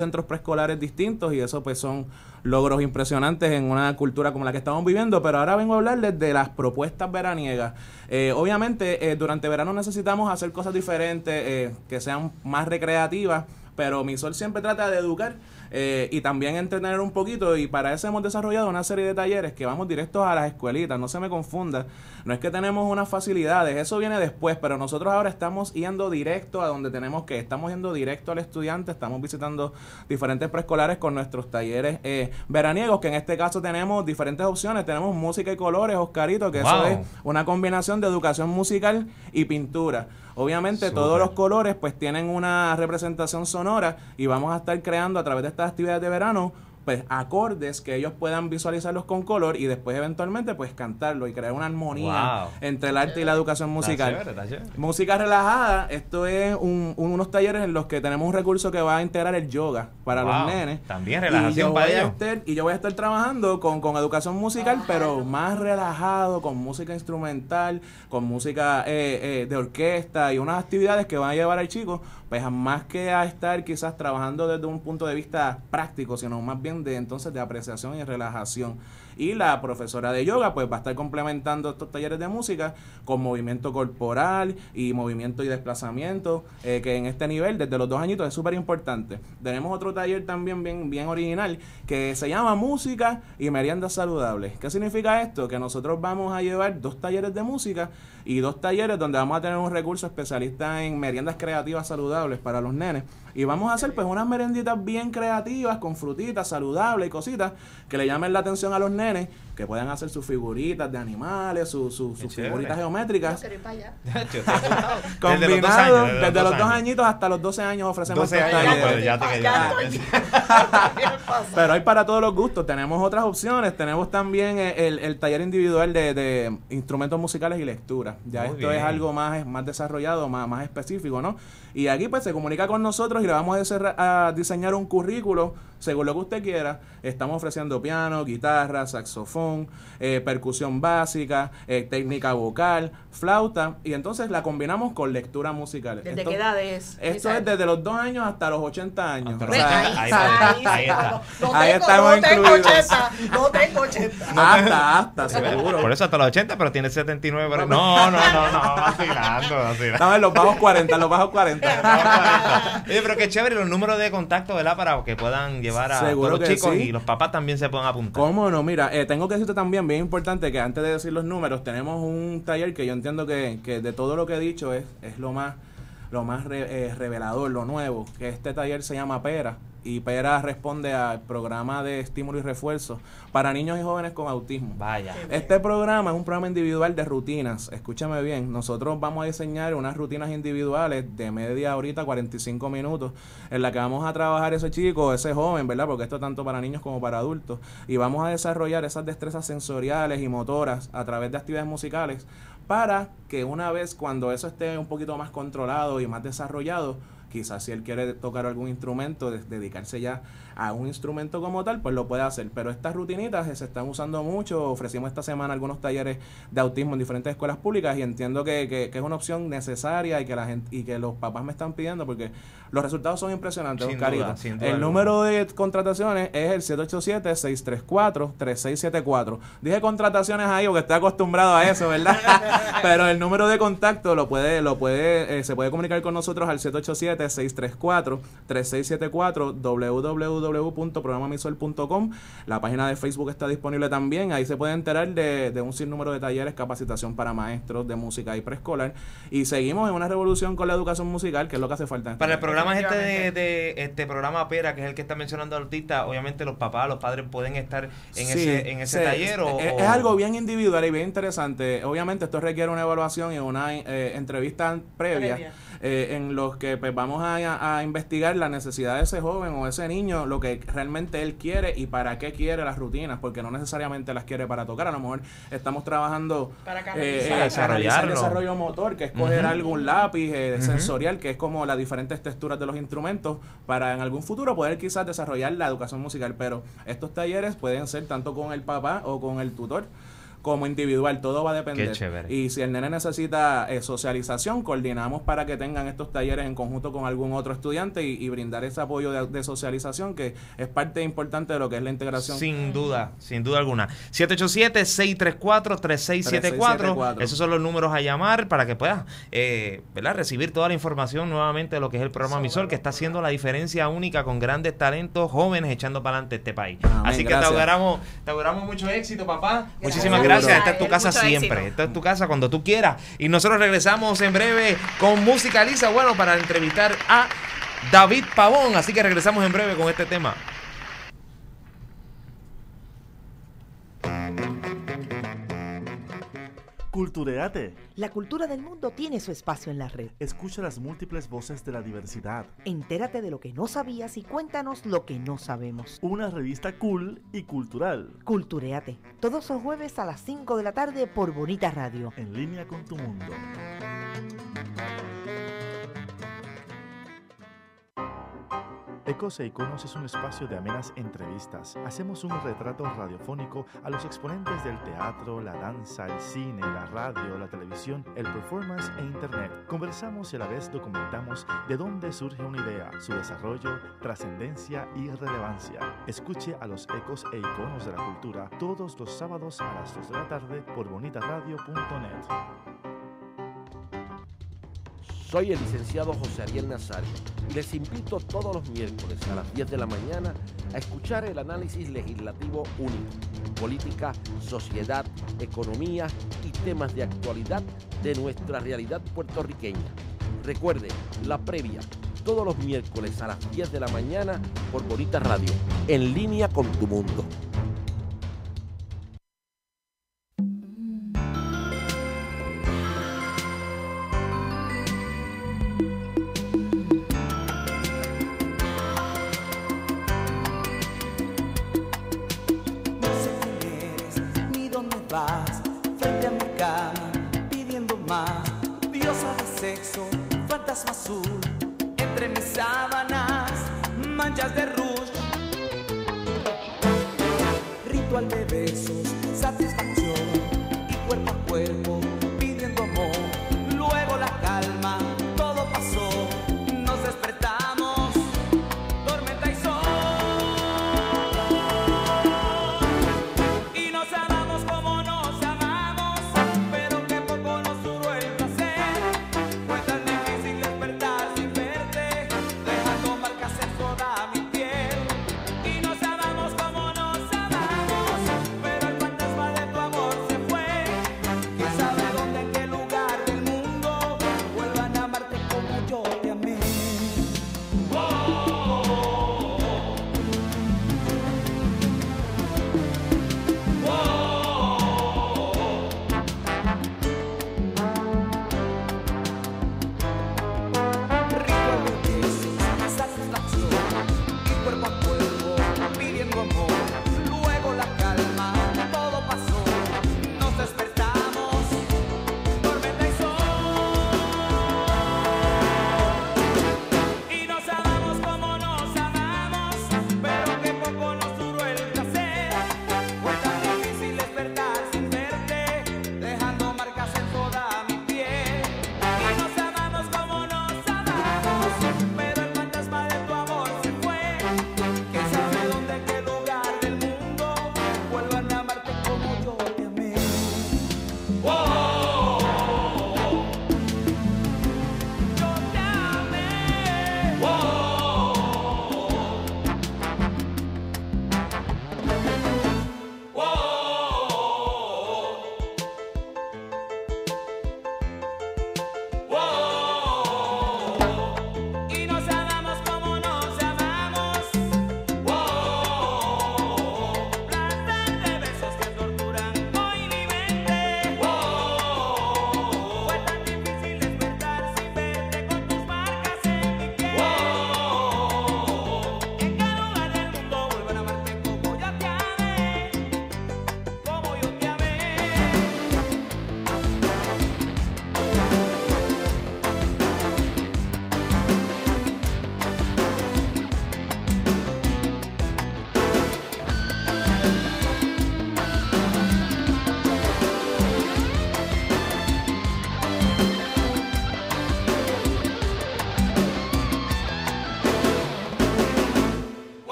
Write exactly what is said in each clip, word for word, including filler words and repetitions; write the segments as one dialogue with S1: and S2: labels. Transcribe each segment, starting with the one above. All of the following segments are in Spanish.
S1: centros preescolares distintos, y eso pues son logros impresionantes en una cultura como la que estamos viviendo. Pero ahora vengo a hablarles de las propuestas veraniegas. Eh, obviamente eh, durante verano necesitamos hacer cosas diferentes, eh, que sean más recreativas, pero Misol siempre trata de educar eh, y también entretener un poquito, y para eso hemos desarrollado una serie de talleres que vamos directos a las escuelitas. No se me confunda, no es que tenemos unas facilidades, eso viene después, pero nosotros ahora estamos yendo directo a donde tenemos que, estamos yendo directo al estudiante, estamos visitando diferentes preescolares con nuestros talleres eh, veraniegos, que en este caso tenemos diferentes opciones. Tenemos música y colores, Oscarito, que wow. Eso es una combinación de educación musical y pintura. Obviamente Super. Todos los colores pues tienen una representación sonora, y vamos a estar creando a través de estas actividades de verano pues acordes que ellos puedan visualizarlos con color, y después eventualmente pues cantarlo y crear una armonía wow. entre el arte y la educación musical. Está chévere, está chévere. Música relajada, esto es un, un, unos talleres en los que tenemos un recurso que va a integrar el yoga para wow. los nenes.
S2: También relajación para ellos.
S1: Y yo voy a estar trabajando con, con educación musical, ah, pero más relajado, con música instrumental, con música eh, eh, de orquesta, y unas actividades que van a llevar al chico pues más que a estar quizás trabajando desde un punto de vista práctico, sino más bien de entonces de apreciación y relajación. Y la profesora de yoga pues va a estar complementando estos talleres de música con movimiento corporal y movimiento y desplazamiento, eh, que en este nivel desde los dos añitos es súper importante. Tenemos otro taller también bien, bien original que se llama música y meriendas saludables. ¿Qué significa esto? Que nosotros vamos a llevar dos talleres de música y dos talleres donde vamos a tener un recurso especialista en meriendas creativas saludables para los nenes, y vamos a hacer pues unas merenditas bien creativas con frutitas saludables y cositas que le llamen la atención a los nenes, que puedan hacer sus figuritas de animales, sus su, su figuritas geométricas. Combinado desde, desde los dos añitos hasta los doce años ofrecemos
S2: doce años,
S1: talleres.
S2: Pues ya te
S3: ya
S1: Pero hay para todos los gustos. Tenemos otras opciones. Tenemos también el, el taller individual de, de instrumentos musicales y lectura. Ya Muy esto bien. Es algo más, más desarrollado, más, más específico, ¿no? Y aquí pues se comunica con nosotros y le vamos a, deser, a diseñar un currículo según lo que usted quiera. Estamos ofreciendo piano, guitarra, saxofón, eh, percusión básica, eh, técnica vocal, flauta, y entonces la combinamos con lectura musical.
S3: ¿Desde
S1: esto,
S3: qué edad es?
S1: Esto es desde los dos años hasta los ochenta años.
S2: O sea, ahí, ahí, ahí, ahí está.
S3: No,
S1: ahí
S3: tengo,
S1: estamos
S3: no tengo
S1: incluidos.
S3: ochenta, no tengo ochenta.
S1: Hasta, hasta, seguro.
S2: Por eso hasta los ochenta, pero tiene setenta y nueve. Pero... No, no, no, no, vacilando, vacilando.
S1: No, en los bajos cuarenta, en los bajos cuarenta.
S2: Oye, pero qué chévere los números de contacto, ¿verdad? Para que puedan llevar a
S1: Seguro
S2: todos los
S1: que
S2: chicos
S1: sí.
S2: Y los papás también se puedan apuntar.
S1: ¿Cómo no? Mira, eh, tengo que decirte también, bien importante, que antes de decir los números, tenemos un taller que yo entiendo que, que de todo lo que he dicho es, es lo más, lo más re, eh, revelador, lo nuevo, que este taller se llama PERA, y PERA responde al programa de estímulo y refuerzo para niños y jóvenes con autismo.
S2: Vaya.
S1: Este programa es un programa individual de rutinas. Escúchame bien, nosotros vamos a diseñar unas rutinas individuales de media horita, cuarenta y cinco minutos, en la que vamos a trabajar ese chico, ese joven, ¿verdad? Porque esto es tanto para niños como para adultos, y vamos a desarrollar esas destrezas sensoriales y motoras a través de actividades musicales, para que una vez cuando eso esté un poquito más controlado y más desarrollado, quizás si él quiere tocar algún instrumento, de, dedicarse ya a un instrumento como tal, pues lo puede hacer. Pero estas rutinitas se están usando mucho. Ofrecimos esta semana algunos talleres de autismo en diferentes escuelas públicas, y entiendo que, que, que es una opción necesaria y que la gente y que los papás me están pidiendo, porque los resultados son impresionantes.
S2: Sin
S1: Oscarito.
S2: duda, sin duda
S1: el
S2: alguna.
S1: número de contrataciones es el siete ocho siete, seis tres cuatro, tres seis siete cuatro. Dije contrataciones ahí porque estoy acostumbrado a eso, ¿verdad? Pero el número de contacto lo puede, lo puede, eh, se puede comunicar con nosotros al siete ocho siete, seis tres cuatro, tres seis siete cuatro, w w w punto programa misol punto com. La página de Facebook está disponible también. Ahí se puede enterar de, de un sinnúmero de talleres, capacitación para maestros de música y preescolar. Y seguimos en una revolución con la educación musical, que es lo que hace falta en este
S2: Para el
S1: momento.
S2: programa este de, de este programa PERA, que es el que está mencionando el artista, obviamente los papás, los padres pueden estar en
S1: Sí,
S2: ese en ese
S1: sí,
S2: taller. O,
S1: es, es algo bien individual y bien interesante. Obviamente esto requiere una evaluación y una eh, entrevista previa,
S3: Previa.
S1: Eh, en los que pues vamos a, a investigar la necesidad de ese joven o ese niño, lo que realmente él quiere y para qué quiere las rutinas, porque no necesariamente las quiere para tocar. A lo mejor estamos trabajando
S3: Para
S1: eh,
S3: canalizar.
S1: eh,
S2: Desarrollarlo.
S1: canalizar desarrollo motor, que es coger
S2: Uh-huh.
S1: algún lápiz eh,
S2: Uh-huh.
S1: sensorial, que es como las diferentes texturas de los instrumentos, para en algún futuro poder quizás desarrollar la educación musical. Pero estos talleres pueden ser tanto con el papá o con el tutor, como individual, todo va a depender.
S2: Qué chévere.
S1: Y si el nene necesita eh, socialización, coordinamos para que tengan estos talleres en conjunto con algún otro estudiante y, y brindar ese apoyo de, de socialización, que es parte importante de lo que es la integración.
S2: Sin duda, sin duda alguna. siete ocho siete, seis tres cuatro, tres seis siete cuatro. Esos son los números a llamar para que puedas eh, ¿verdad? recibir toda la información nuevamente de lo que es el programa Emisor, que está haciendo la diferencia única con grandes talentos jóvenes echando para adelante este país. Amén, Así que gracias. te auguramos, te auguramos mucho éxito, papá. Gracias. Muchísimas gracias. Esta es tu casa siempre. Esta es tu casa cuando tú quieras. Y nosotros regresamos en breve con música lisa, bueno, para entrevistar a David Pavón. Así que regresamos en breve con este tema.
S4: Cultureate.
S5: La cultura del mundo tiene su espacio en la red.
S4: Escucha las múltiples voces de la diversidad.
S5: Entérate de lo que no sabías y cuéntanos lo que no sabemos.
S4: Una revista cool y cultural.
S5: Cultureate. Todos los jueves a las cinco de la tarde por Bonita Radio.
S4: En línea con tu mundo. Ecos e Iconos es un espacio de amenas entrevistas. Hacemos un retrato radiofónico a los exponentes del teatro, la danza, el cine, la radio, la televisión, el performance e internet. Conversamos y a la vez documentamos de dónde surge una idea, su desarrollo, trascendencia y relevancia. Escuche a los Ecos e Iconos de la Cultura todos los sábados a las dos de la tarde por bonita radio punto net.
S6: Soy el licenciado José Ariel Nazario y les invito todos los miércoles a las diez de la mañana a escuchar el análisis legislativo único, política, sociedad, economía y temas de actualidad de nuestra realidad puertorriqueña. Recuerde, la previa, todos los miércoles a las diez de la mañana por Bonita Radio, en línea con tu mundo.
S3: Frente a mi cama, pidiendo más. Diosa de sexo, fantasma azul. Entre mis sábanas, manchas de rouge. Ritual de besos, satisfacción. Y cuerpo a cuerpo, pidiendo amor. Luego la calma, todo pasó. Nos despertamos, tormenta y sol. Sabes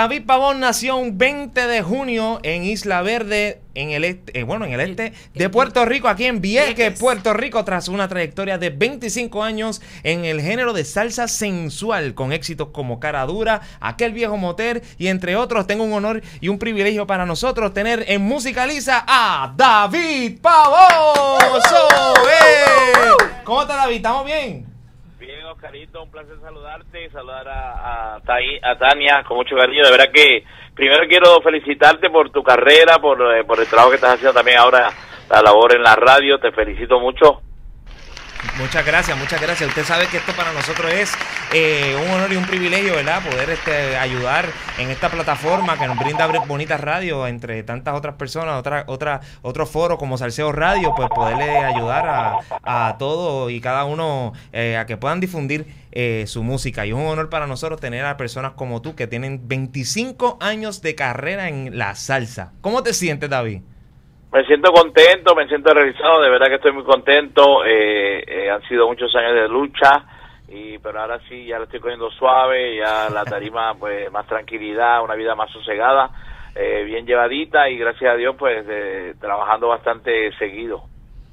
S2: David Pavón nació un veinte de junio en Isla Verde, en el este, eh, bueno, en el este de Puerto Rico, aquí en Vieques, Puerto Rico, tras una trayectoria de veinticinco años en el género de salsa sensual, con éxitos como Cara Dura, Aquel Viejo Motel y entre otros. Tengo un honor y un privilegio para nosotros tener en Musicaliza a David Pavón. So, eh. ¿Cómo está, David? ¿Estamos bien?
S7: Bien, Oscarito, un placer saludarte y saludar a, a, a Tania con mucho cariño. De verdad que primero quiero felicitarte por tu carrera, por, eh, por el trabajo que estás haciendo también ahora, la labor en la radio. Te felicito mucho.
S2: Muchas gracias, muchas gracias. Usted sabe que esto para nosotros es eh, un honor y un privilegio, ¿verdad? Poder este, ayudar en esta plataforma que nos brinda Bonita Radio, entre tantas otras personas, otra, otra, otro foro como Salseo Radio, pues poderle ayudar a, a todos y cada uno eh, a que puedan difundir eh, su música. Y es un honor para nosotros tener a personas como tú que tienen veinticinco años de carrera en la salsa. ¿Cómo te sientes, David?
S7: Me siento contento, me siento realizado, de verdad que estoy muy contento. Eh, eh, han sido muchos años de lucha, y pero ahora sí ya lo estoy cogiendo suave, ya la tarima pues más tranquilidad, una vida más sosegada, eh, bien llevadita, y gracias a Dios pues eh, trabajando bastante seguido.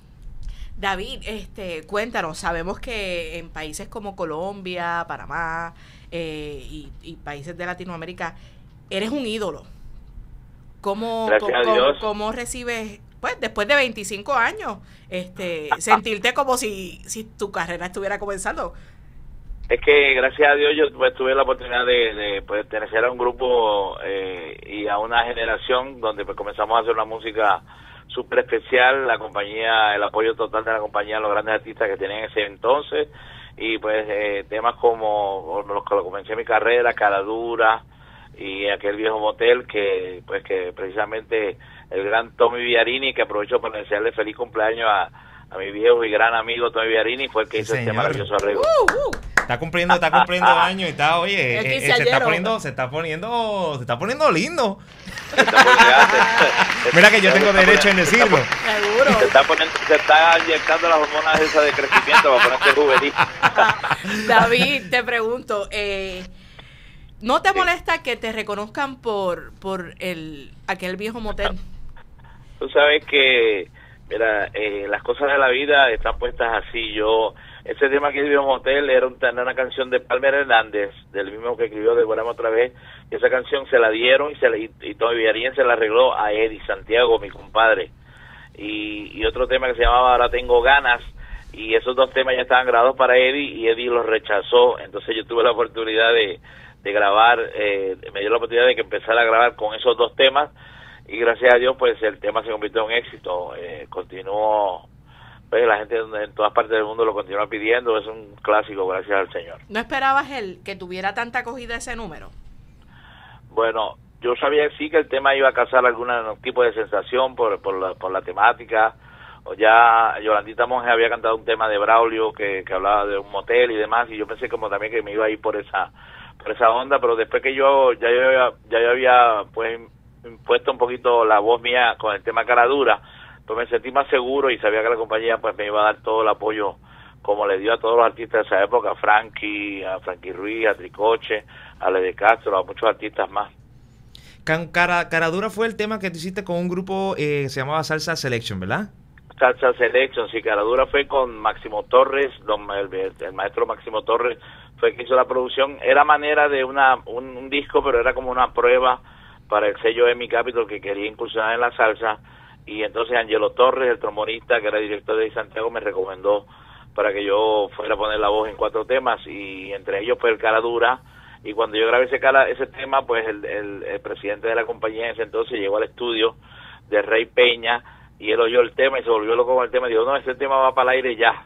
S8: David, este, cuéntanos, sabemos que en países como Colombia, Panamá eh, y, y países de Latinoamérica eres un ídolo. ¿Cómo, cómo, cómo recibes, pues, después de veinticinco años, este, sentirte como si, si tu carrera estuviera comenzando?
S7: Es que gracias a Dios yo pues, tuve la oportunidad de, de pertenecer a un grupo eh, y a una generación donde pues, comenzamos a hacer una música súper especial, la compañía, el apoyo total de la compañía, los grandes artistas que tenían ese entonces, y pues eh, temas como los que comencé mi carrera, Cara Dura, y Aquel Viejo Motel, que pues que precisamente el gran Tommy Villarini, que aprovecho para desearle feliz cumpleaños a, a mi viejo y gran amigo Tommy Villarini, fue el que hizo este maravilloso arreglo.
S8: Uh, uh.
S2: Está cumpliendo, está cumpliendo años y está, oye, eh, eh, se está poniendo, se está poniendo, se está poniendo lindo.
S7: Se está poniendo,
S2: mira que yo tengo derecho en decirlo.
S8: Seguro.
S7: Se está poniendo, se está inyectando las hormonas esas de crecimiento para ponerse juvenil.
S8: David, te pregunto, eh, ¿no te molesta que te reconozcan por por el Aquel Viejo Motel?
S7: Tú sabes que, mira, eh, las cosas de la vida están puestas así. Yo, ese tema Aquel Viejo Motel era, un, era una canción de Palmer Hernández, del mismo que escribió De Buena Otra Vez, y esa canción se la dieron y, se la, y, y Tommy Villarini se la arregló a Eddie Santiago, mi compadre. Y, y otro tema que se llamaba Ahora Tengo Ganas, y esos dos temas ya estaban grabados para Eddie y Eddie los rechazó. Entonces yo tuve la oportunidad de de grabar, eh, me dio la oportunidad de que empezara a grabar con esos dos temas, y gracias a Dios pues el tema se convirtió en éxito. Eh, continuó, pues la gente en todas partes del mundo lo continúa pidiendo, es un clásico, gracias al Señor.
S8: ¿No esperabas él que tuviera tanta acogida ese número?
S7: Bueno, yo sabía sí que el tema iba a causar algún tipo de sensación por, por, la, por la temática. O ya Yolandita Monge había cantado un tema de Braulio que, que hablaba de un motel y demás, y yo pensé como también que me iba a ir por esa por esa onda, pero después que yo ya yo había, ya yo había pues impuesto un poquito la voz mía con el tema Cara Dura, pues me sentí más seguro y sabía que la compañía pues me iba a dar todo el apoyo como le dio a todos los artistas de esa época, a Frankie, a Frankie Ruiz, a Tricoche, a Lede Castro, a muchos artistas más.
S2: Cara, Cara Dura fue el tema que tú hiciste con un grupo eh, que se llamaba Salsa Selection, ¿verdad?
S7: Salsa Selection, sí, Cara Dura fue con Máximo Torres, don, el, el maestro Máximo Torres fue el que hizo la producción. Era manera de una un, un disco, pero era como una prueba para el sello Emi Capitol que quería incursionar en la salsa, y entonces Angelo Torres, el trombonista que era director de Santiago, me recomendó para que yo fuera a poner la voz en cuatro temas, y entre ellos fue el Cara Dura. Y cuando yo grabé ese, cara, ese tema, pues el, el, el presidente de la compañía en ese entonces llegó al estudio de Rey Peña, y él oyó el tema y se volvió loco con el tema y dijo, no, ese tema va para el aire ya.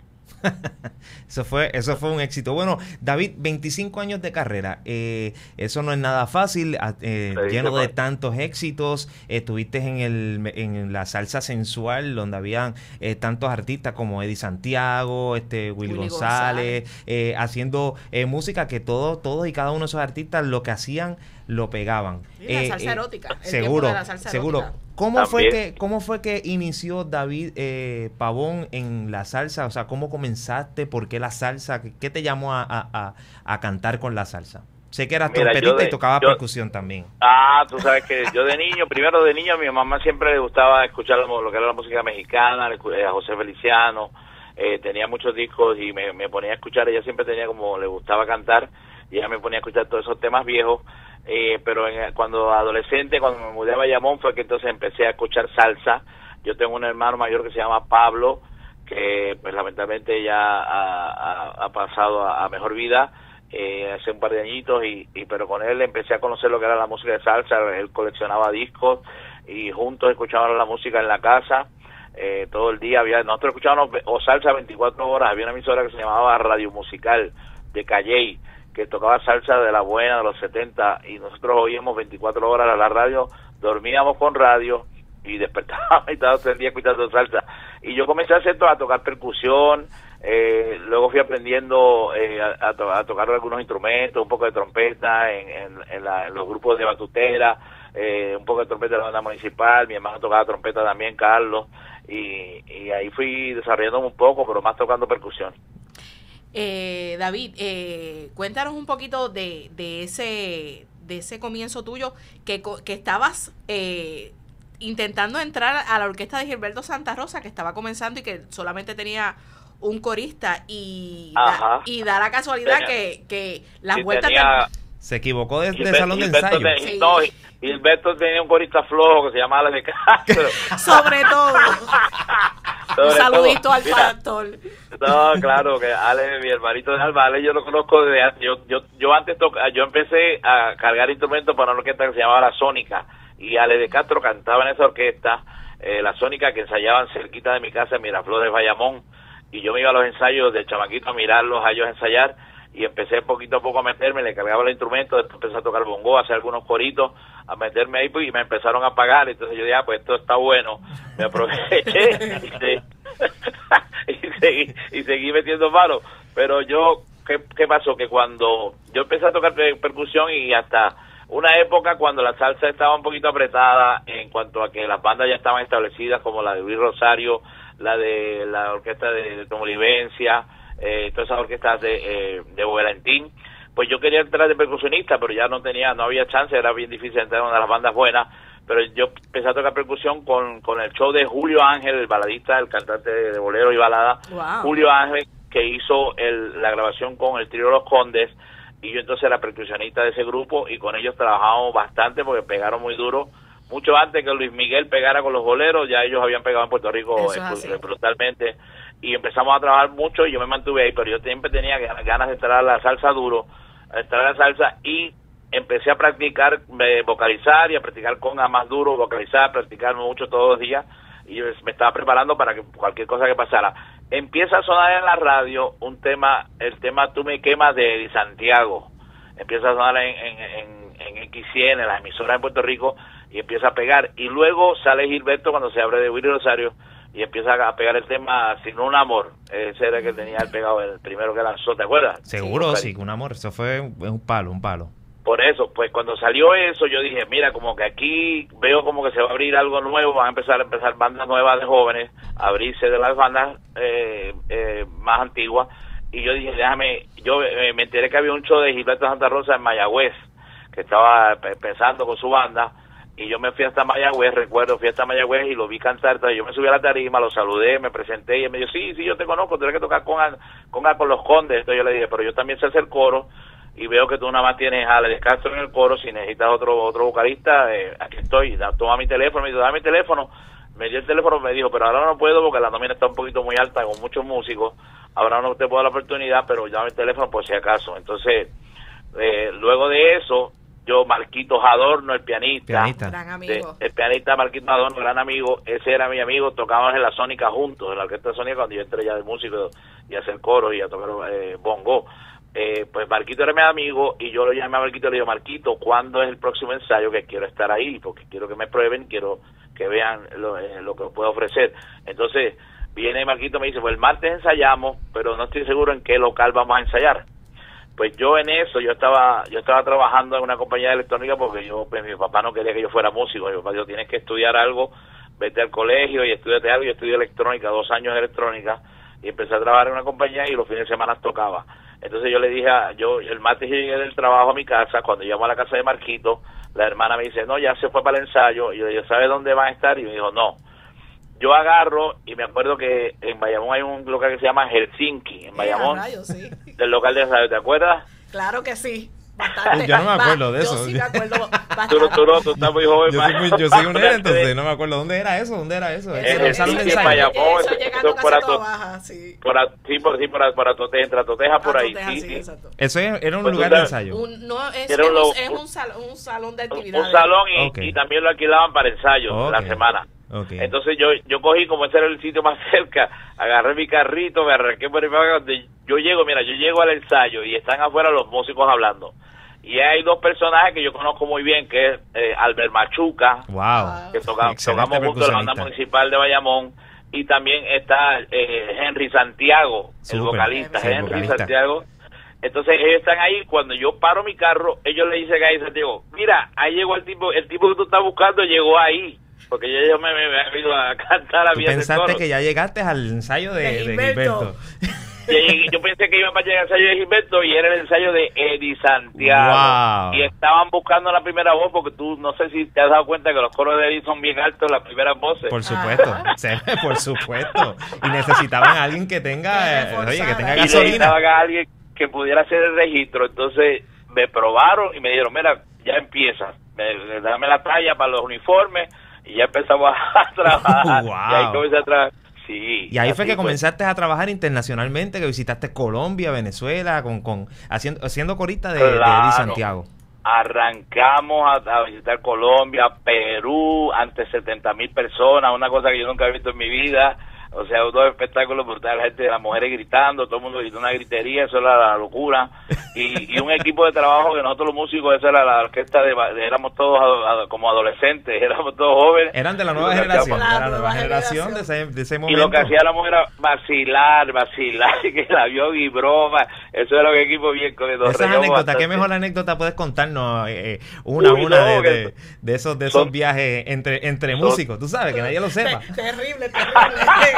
S2: Eso fue eso fue un éxito. Bueno, David, veinticinco años de carrera, eh, eso no es nada fácil, eh, lleno de tantos éxitos. Estuviste en el en la salsa sensual, donde habían eh, tantos artistas como Eddie Santiago, este Willy, Willy González, González. Eh, haciendo eh, música que todos todos y cada uno de esos artistas lo que hacían lo pegaban.
S8: Sí, la salsa eh, erótica. El
S2: seguro,
S8: de la salsa
S2: seguro.
S8: Erótica.
S2: ¿Cómo fue que cómo fue que inició David eh, Pavón en la salsa? O sea, ¿cómo comenzaste? ¿Por qué la salsa? ¿Qué te llamó a, a, a cantar con la salsa? Sé que eras
S7: Mira,
S2: trompetista
S7: de,
S2: y tocabas
S7: yo,
S2: percusión también.
S7: Ah, tú sabes que yo de niño, primero de niño, a mi mamá siempre le gustaba escuchar lo que era la música mexicana, a José Feliciano, eh, tenía muchos discos y me, me ponía a escuchar, ella siempre tenía como, le gustaba cantar, y ella me ponía a escuchar todos esos temas viejos, eh, pero en, cuando adolescente, cuando me mudé a Bayamón, fue que entonces empecé a escuchar salsa. Yo tengo un hermano mayor que se llama Pablo, que pues lamentablemente ya ha, ha, ha pasado a, a mejor vida, Eh, hace un par de añitos y, y pero con él empecé a conocer lo que era la música de salsa. Él coleccionaba discos y juntos escuchábamos la música en la casa, eh, todo el día. Había nosotros escuchábamos o salsa veinticuatro horas. Había una emisora que se llamaba Radio Musical de Calley, que tocaba salsa de la buena de los setenta, y nosotros oíamos veinticuatro horas a la radio, dormíamos con radio y despertábamos y todo el día escuchando salsa. Y yo comencé a hacer todo, a tocar percusión. Eh, luego fui aprendiendo eh, a, a, to a tocar algunos instrumentos, un poco de trompeta en, en, en, la, en los grupos de batutera, eh, un poco de trompeta de la banda municipal. Mi hermano tocaba trompeta también, Carlos, y, y ahí fui desarrollándome un poco, pero más tocando percusión.
S8: Eh, David, eh, cuéntanos un poquito de, de ese de ese comienzo tuyo, que, que estabas eh, intentando entrar a la orquesta de Gilberto Santa Rosa, que estaba comenzando y que solamente tenía un corista, y da, y da la casualidad tenía, que, que las
S7: sí,
S8: vueltas
S7: tenía,
S8: de...
S2: se equivocó de,
S7: Gilberto,
S2: de salón de
S7: Gilberto
S2: ensayo.
S7: Ten, sí. No, Gilberto tenía un corista flojo que se llamaba Ale de Castro.
S8: Sobre todo.
S7: Sobre
S8: un saludito
S7: todo.
S8: al
S7: Mira,
S8: pastor.
S7: No, claro, que Ale, mi hermanito de Alba, Ale yo lo conozco desde antes. Yo, yo, yo antes toca, yo empecé a cargar instrumentos para una orquesta que se llamaba La Sónica, y Ale de Castro cantaba en esa orquesta, eh, La Sónica, que ensayaban cerquita de mi casa en Miraflores, Bayamón. Y yo me iba a los ensayos de chamaquito a mirarlos a ellos ensayar, y empecé poquito a poco a meterme, le cargaba los instrumentos, después empecé a tocar bongo, a hacer algunos coritos, a meterme ahí, pues, y me empezaron a pagar. Entonces yo dije, ah, pues esto está bueno, me aproveché y, se, y, seguí, y seguí metiendo manos. Pero yo, ¿qué, ¿qué pasó? Que cuando yo empecé a tocar percusión, y hasta una época cuando la salsa estaba un poquito apretada en cuanto a que las bandas ya estaban establecidas, como la de Luis Rosario, la de la orquesta de, de Tomolivencia, eh, todas esas orquestas de, eh, de Valentín, pues yo quería entrar de percusionista, pero ya no tenía, no había chance, era bien difícil entrar en una de las bandas buenas. Pero yo empecé a tocar percusión con, con el show de Julio Ángel, el baladista, el cantante de bolero y balada.
S8: Wow.
S7: Julio Ángel, que hizo el, la grabación con el trío Los Condes, y yo entonces era percusionista de ese grupo, y con ellos trabajamos bastante porque pegaron muy duro. Mucho antes que Luis Miguel pegara con los boleros, ya ellos habían pegado en Puerto Rico eh, brutalmente, y empezamos a trabajar mucho, y yo me mantuve ahí, pero yo siempre tenía ganas de entrar a la salsa duro, a entrar a la salsa, y empecé a practicar, eh, vocalizar, y a practicar conga más duro, vocalizar, practicar mucho todos los días, y yo me estaba preparando para que cualquier cosa que pasara. Empieza a sonar en la radio un tema, el tema Tú me quemas de Eddie Santiago, empieza a sonar en, en, en, en X cien, en las emisoras en Puerto Rico, y empieza a pegar, y luego sale Gilberto cuando se abre de Willy Rosario, y empieza a pegar el tema Sin un amor, ese era el que tenía el pegado, el primero que lanzó, ¿te acuerdas?
S2: Seguro, sí, un amor, eso fue un palo, un palo.
S7: Por eso, pues cuando salió eso, yo dije, mira, como que aquí veo como que se va a abrir algo nuevo, van a empezar a empezar bandas nuevas de jóvenes, a abrirse de las bandas eh, eh, más antiguas, y yo dije, déjame, yo eh, me enteré que había un show de Gilberto Santa Rosa en Mayagüez, que estaba empezando con su banda, y yo me fui hasta Mayagüez, recuerdo, fui hasta Mayagüez y lo vi cantar. Entonces yo me subí a la tarima, lo saludé, me presenté, y él me dijo, sí, sí, yo te conozco, tienes que tocar con, con, con los Condes. Entonces yo le dije, pero yo también sé hacer coro, y veo que tú nada más tienes a Ale de Castro en el coro, si necesitas otro otro vocalista, eh, aquí estoy, toma mi teléfono, me dijo, dame mi teléfono, me dio el teléfono, me dijo, pero ahora no puedo porque la nómina está un poquito muy alta con muchos músicos, ahora no te puedo dar la oportunidad, pero dame el teléfono por si acaso. Entonces, eh, luego de eso, yo, Marquito Adorno, el pianista,
S2: pianista.
S8: Gran amigo.
S7: De, el pianista Marquito Adorno, gran amigo, ese era mi amigo, tocábamos en la Sónica juntos, en la orquesta Sónica, cuando yo entré ya de músico y a hacer coro y a tocar eh, bongo. Eh, pues Marquito era mi amigo, y yo lo llamé a Marquito y le digo, Marquito, ¿cuándo es el próximo ensayo? Que quiero estar ahí, porque quiero que me prueben, quiero que vean lo, eh, lo que puedo ofrecer. Entonces viene Marquito, me dice, pues el martes ensayamos, pero no estoy seguro en qué local vamos a ensayar. Pues yo en eso, yo estaba yo estaba trabajando en una compañía de electrónica, porque yo pues mi papá no quería que yo fuera músico. Mi papá dijo, tienes que estudiar algo, vete al colegio y estudiate algo. Yo estudié electrónica, dos años de electrónica, y empecé a trabajar en una compañía, y los fines de semana tocaba. Entonces yo le dije, a, yo el martes llegué del trabajo a mi casa, cuando llegamos a la casa de Marquito, la hermana me dice, no, ya se fue para el ensayo, y yo le dije, ¿sabe dónde van a estar? Y me dijo, no. Yo agarro, y me acuerdo que en Bayamón hay un local que se llama Helsinki, en Bayamón,
S8: Eh, rayos, sí.
S7: del local de ensayo, ¿te acuerdas?
S8: Claro que sí. Bastante.
S2: Yo no me acuerdo de eso.
S8: Yo sí me acuerdo bastante.
S7: Tú, no- tú no, tú estás muy joven.
S2: Yo soy, muy, yo soy un nene, entonces no me acuerdo. ¿Dónde era eso? ¿Dónde era eso?
S7: Eh,
S2: El salón de
S7: sí, en
S2: ensayo.
S7: Bayamón,
S8: Eso
S7: eso-
S8: llegando
S7: eso
S8: casi
S7: por
S8: a
S7: ato-
S8: toda baja, sí.
S7: Por, a- sí, por, sí, por, a- por Atoteja, entre Atoteja por
S8: Ah,
S7: ahí,
S8: Toteja,
S7: sí,
S8: sí,
S7: sí.
S8: exacto.
S2: Eso era un
S7: Pues
S2: lugar
S7: tú
S2: de
S7: sabes,
S2: ensayo.
S8: Un, no, es,
S7: Era
S8: es
S7: un
S8: un,
S7: lo-
S8: es
S7: un-
S8: un, sal- un salón de
S7: Un,
S8: actividades.
S7: un salón y,
S2: Ok.
S7: y también lo alquilaban para ensayos
S2: Ok.
S7: la semana.
S2: Ok.
S7: Entonces yo yo cogí, como ese era el sitio más cerca, agarré mi carrito, me arranqué por ahí para acá, donde yo llego, mira, yo llego al ensayo y están afuera los músicos hablando. Y hay dos personajes que yo conozco muy bien, que es eh, Albert Machuca,
S2: Wow.
S7: que toca-
S2: Excelente
S7: tocamos junto a la banda
S2: percusionista.
S7: municipal de Bayamón, y también está eh, Henry Santiago, el
S2: Súper.
S7: vocalista,
S2: Sí, el
S7: Henry
S2: vocalista.
S7: Santiago. Entonces ellos están ahí, cuando yo paro mi carro, ellos le dicen a Henry Santiago, mira, ahí llegó el tipo, el tipo que tú estás buscando llegó ahí, porque yo, yo me, me, me he ido a cantar a
S2: Tú
S7: mí ese
S2: pensaste
S7: coro.
S2: que ya llegaste al ensayo de,
S8: De
S2: de
S8: Gilberto.
S2: Gilberto.
S7: Y yo pensé que iba para llegar al ensayo de Gilberto y era el ensayo de Eddie Santiago.
S2: Wow.
S7: Y estaban buscando la primera voz porque tú no sé si te has dado cuenta que los coros de Eddie son bien altos, las primeras voces.
S2: Por supuesto, sí, por supuesto. Y necesitaban a alguien que tenga, eh, oye, que tenga
S7: Y
S2: gasolina.
S7: necesitaban a alguien que pudiera hacer el registro. Entonces me probaron y me dijeron, mira, ya empieza. Me, dame la talla para los uniformes y ya empezamos a trabajar.
S2: Wow.
S7: Y ahí comencé a trabajar. Sí,
S2: Y ahí fue
S7: así
S2: que comenzaste a trabajar internacionalmente, que visitaste Colombia, Venezuela, con, con haciendo, haciendo corista de, de
S7: Claro.
S2: Eddie Santiago.
S7: Arrancamos a, a visitar Colombia, Perú, ante setenta mil personas, una cosa que yo nunca he visto en mi vida. O sea, unos espectáculos brutales, la gente, las mujeres gritando, todo el mundo gritando una gritería, eso era la locura. Y, y un equipo de trabajo que nosotros los músicos, esa era la orquesta, de, de- éramos todos ado- ado- como adolescentes, éramos todos jóvenes.
S2: Eran de la
S7: Y
S2: nueva
S7: lo que
S2: generación,
S7: hacíamos-
S2: de la
S8: La
S2: nueva
S8: nueva
S2: generación de
S8: generación.
S2: ese, de ese
S7: Y
S2: momento.
S7: lo que hacíamos era vacilar, vacilar, que el avión y broma, eso era un equipo bien con
S2: Esas anécdotas, ¿qué mejor anécdota puedes contarnos? Eh, eh, una,
S7: Uy,
S2: una
S7: no,
S2: de,
S7: que-
S2: de, de esos, de esos
S7: son-
S2: viajes entre, entre
S7: son-
S2: músicos, tú sabes, que nadie lo sepa.
S8: Te- terrible, terrible.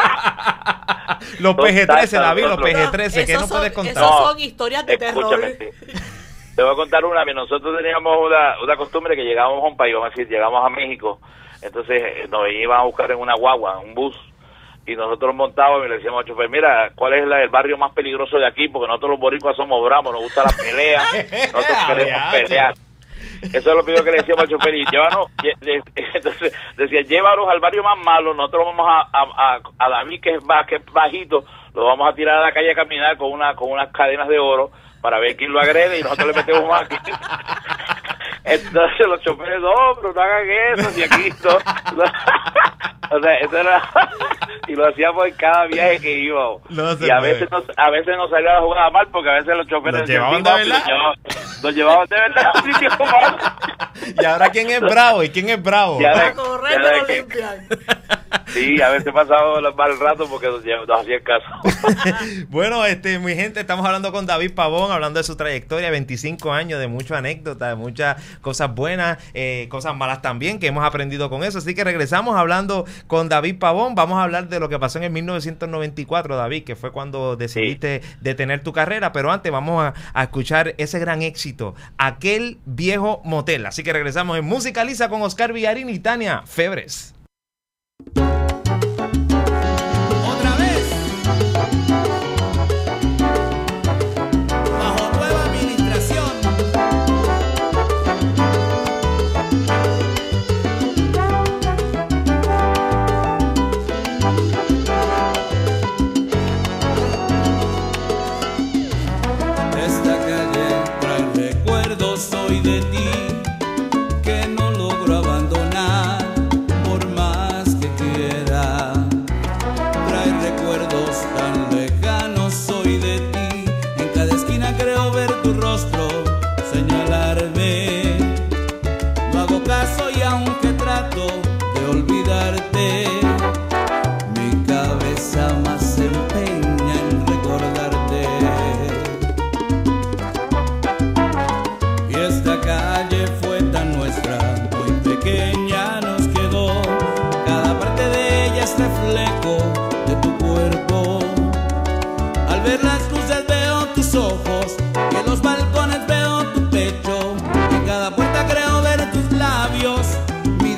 S2: Los P G trece, David, los
S7: nosotros-
S2: P G trece, que no
S8: Esos son-
S2: puedes contar.
S8: Esos
S7: No,
S8: son historias de terror.
S7: Escúchame, sí. Te voy a contar una. Nosotros teníamos una, una costumbre que llegábamos a un país, vamos a decir, llegamos a México, entonces eh, nos iban a buscar en una guagua, un bus, y nosotros montábamos y le decíamos al chofer, mira, ¿cuál es la- el barrio más peligroso de aquí? Porque nosotros los boricuas somos bravos, nos gusta la pelea, nosotros queremos
S2: Diache.
S7: pelear. Eso es lo primero que le decíamos al chofer, y llévanos, lle- de- entonces decía, llévanos al barrio más malo, nosotros vamos a, a, a, a David, que es, ba- que es bajito, lo vamos a tirar a la calle a caminar con una con unas cadenas de oro para ver quién lo agrede y nosotros le metemos más aquí. Entonces los choferes, no, pero no hagan eso, si aquí no. O sea, eso era, y lo hacíamos en cada viaje que íbamos.
S2: No se
S7: y a
S2: puede.
S7: veces nos, a veces nos salía la jugada mal porque a veces los choferes
S2: ¿Nos llevaban de
S7: "Sí,
S2: verdad?"
S7: nos llevaban, nos llevaban de verdad a un sitio mal.
S2: Y ahora, ¿quién es bravo? ¿Y quién es bravo?
S7: Ya
S8: Para
S7: de-
S8: correr
S7: ya
S8: me
S7: de
S8: lo
S7: que-
S8: limpian.
S7: Sí, a veces pasaba los mal rato porque nos, lle- nos hacían caso.
S2: Bueno, este, mi gente, estamos hablando con David Pavón, hablando de su trayectoria, veinticinco años, de muchas anécdotas, de muchas cosas buenas, eh, cosas malas también, que hemos aprendido con eso. Así que regresamos hablando con David Pavón. Vamos a hablar de lo que pasó en el mil novecientos noventa y cuatro, David, que fue cuando decidiste detener tu carrera. Pero antes vamos a, a escuchar ese gran éxito, Aquel Viejo Motel. Así que regresamos en Musicaliza con Oscar Villarín y Tania Febres.
S3: Otra vez, bajo nueva administración. Esta calle trae recuerdos hoy de ti que no logro abandonar por más que quiera. Trae recuerdos tan lejanos hoy de ti. En cada esquina creo ver tu rostro señalarme. No hago caso y aunque trato de olvidarte, mi cabeza más se empeña en recordarte. Y esta calle fue tan nuestra, muy pequeña nos quedó. Cada parte de ella es reflejo de tu cuerpo. Al ver las luces veo tus ojos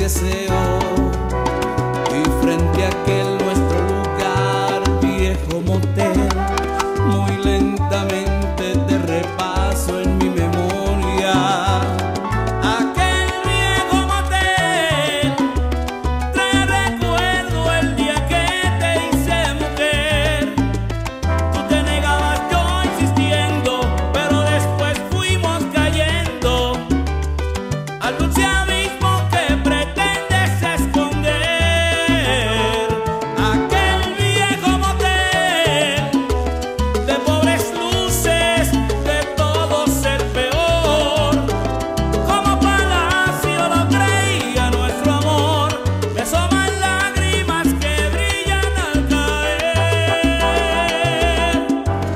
S3: deseo. Y frente a aquel nuestro lugar, viejo motel, muy lentamente te repaso en mi memoria. Aquel viejo motel, te recuerdo el día que te hice mujer. Tú te negabas, yo insistiendo, pero después fuimos cayendo al dulce abismo que pretendes esconder. Aquel viejo motel de pobres luces, de todos el peor. Como palacio lo creía nuestro amor, me asoman lágrimas que brillan al caer.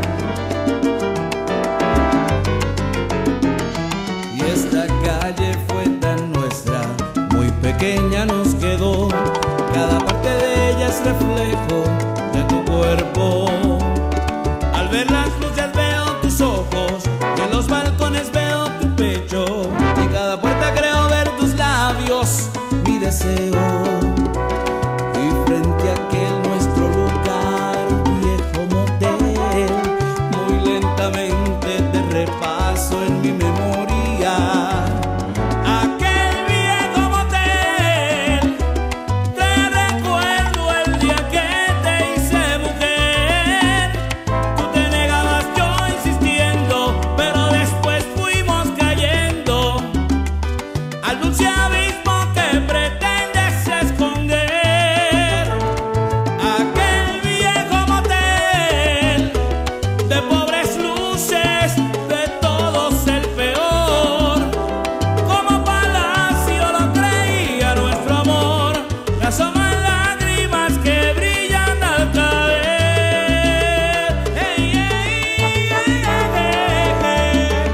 S3: Y esta calle fue tan nuestra, muy pequeña nos quedó. Cada parte de ella es reflejo de tu cuerpo. Al ver las luces veo tus ojos, y en los balcones veo tu pecho. Y en cada puerta creo ver tus labios, mi deseo. Y frente a aquel nuestro lugar, viejo motel, muy lentamente te repaso en mi memoria. Aquel viejo motel, te recuerdo el día que te hice mujer. Tú te negabas, yo insistiendo, pero después fuimos cayendo al dulce abismo que pretendes esconder. Aquel viejo motel de pobres luces, de todos el peor. Como palacio lo creía nuestro amor, me asoman lágrimas que brillan al caer. Ey, ey, ey, ey, ey.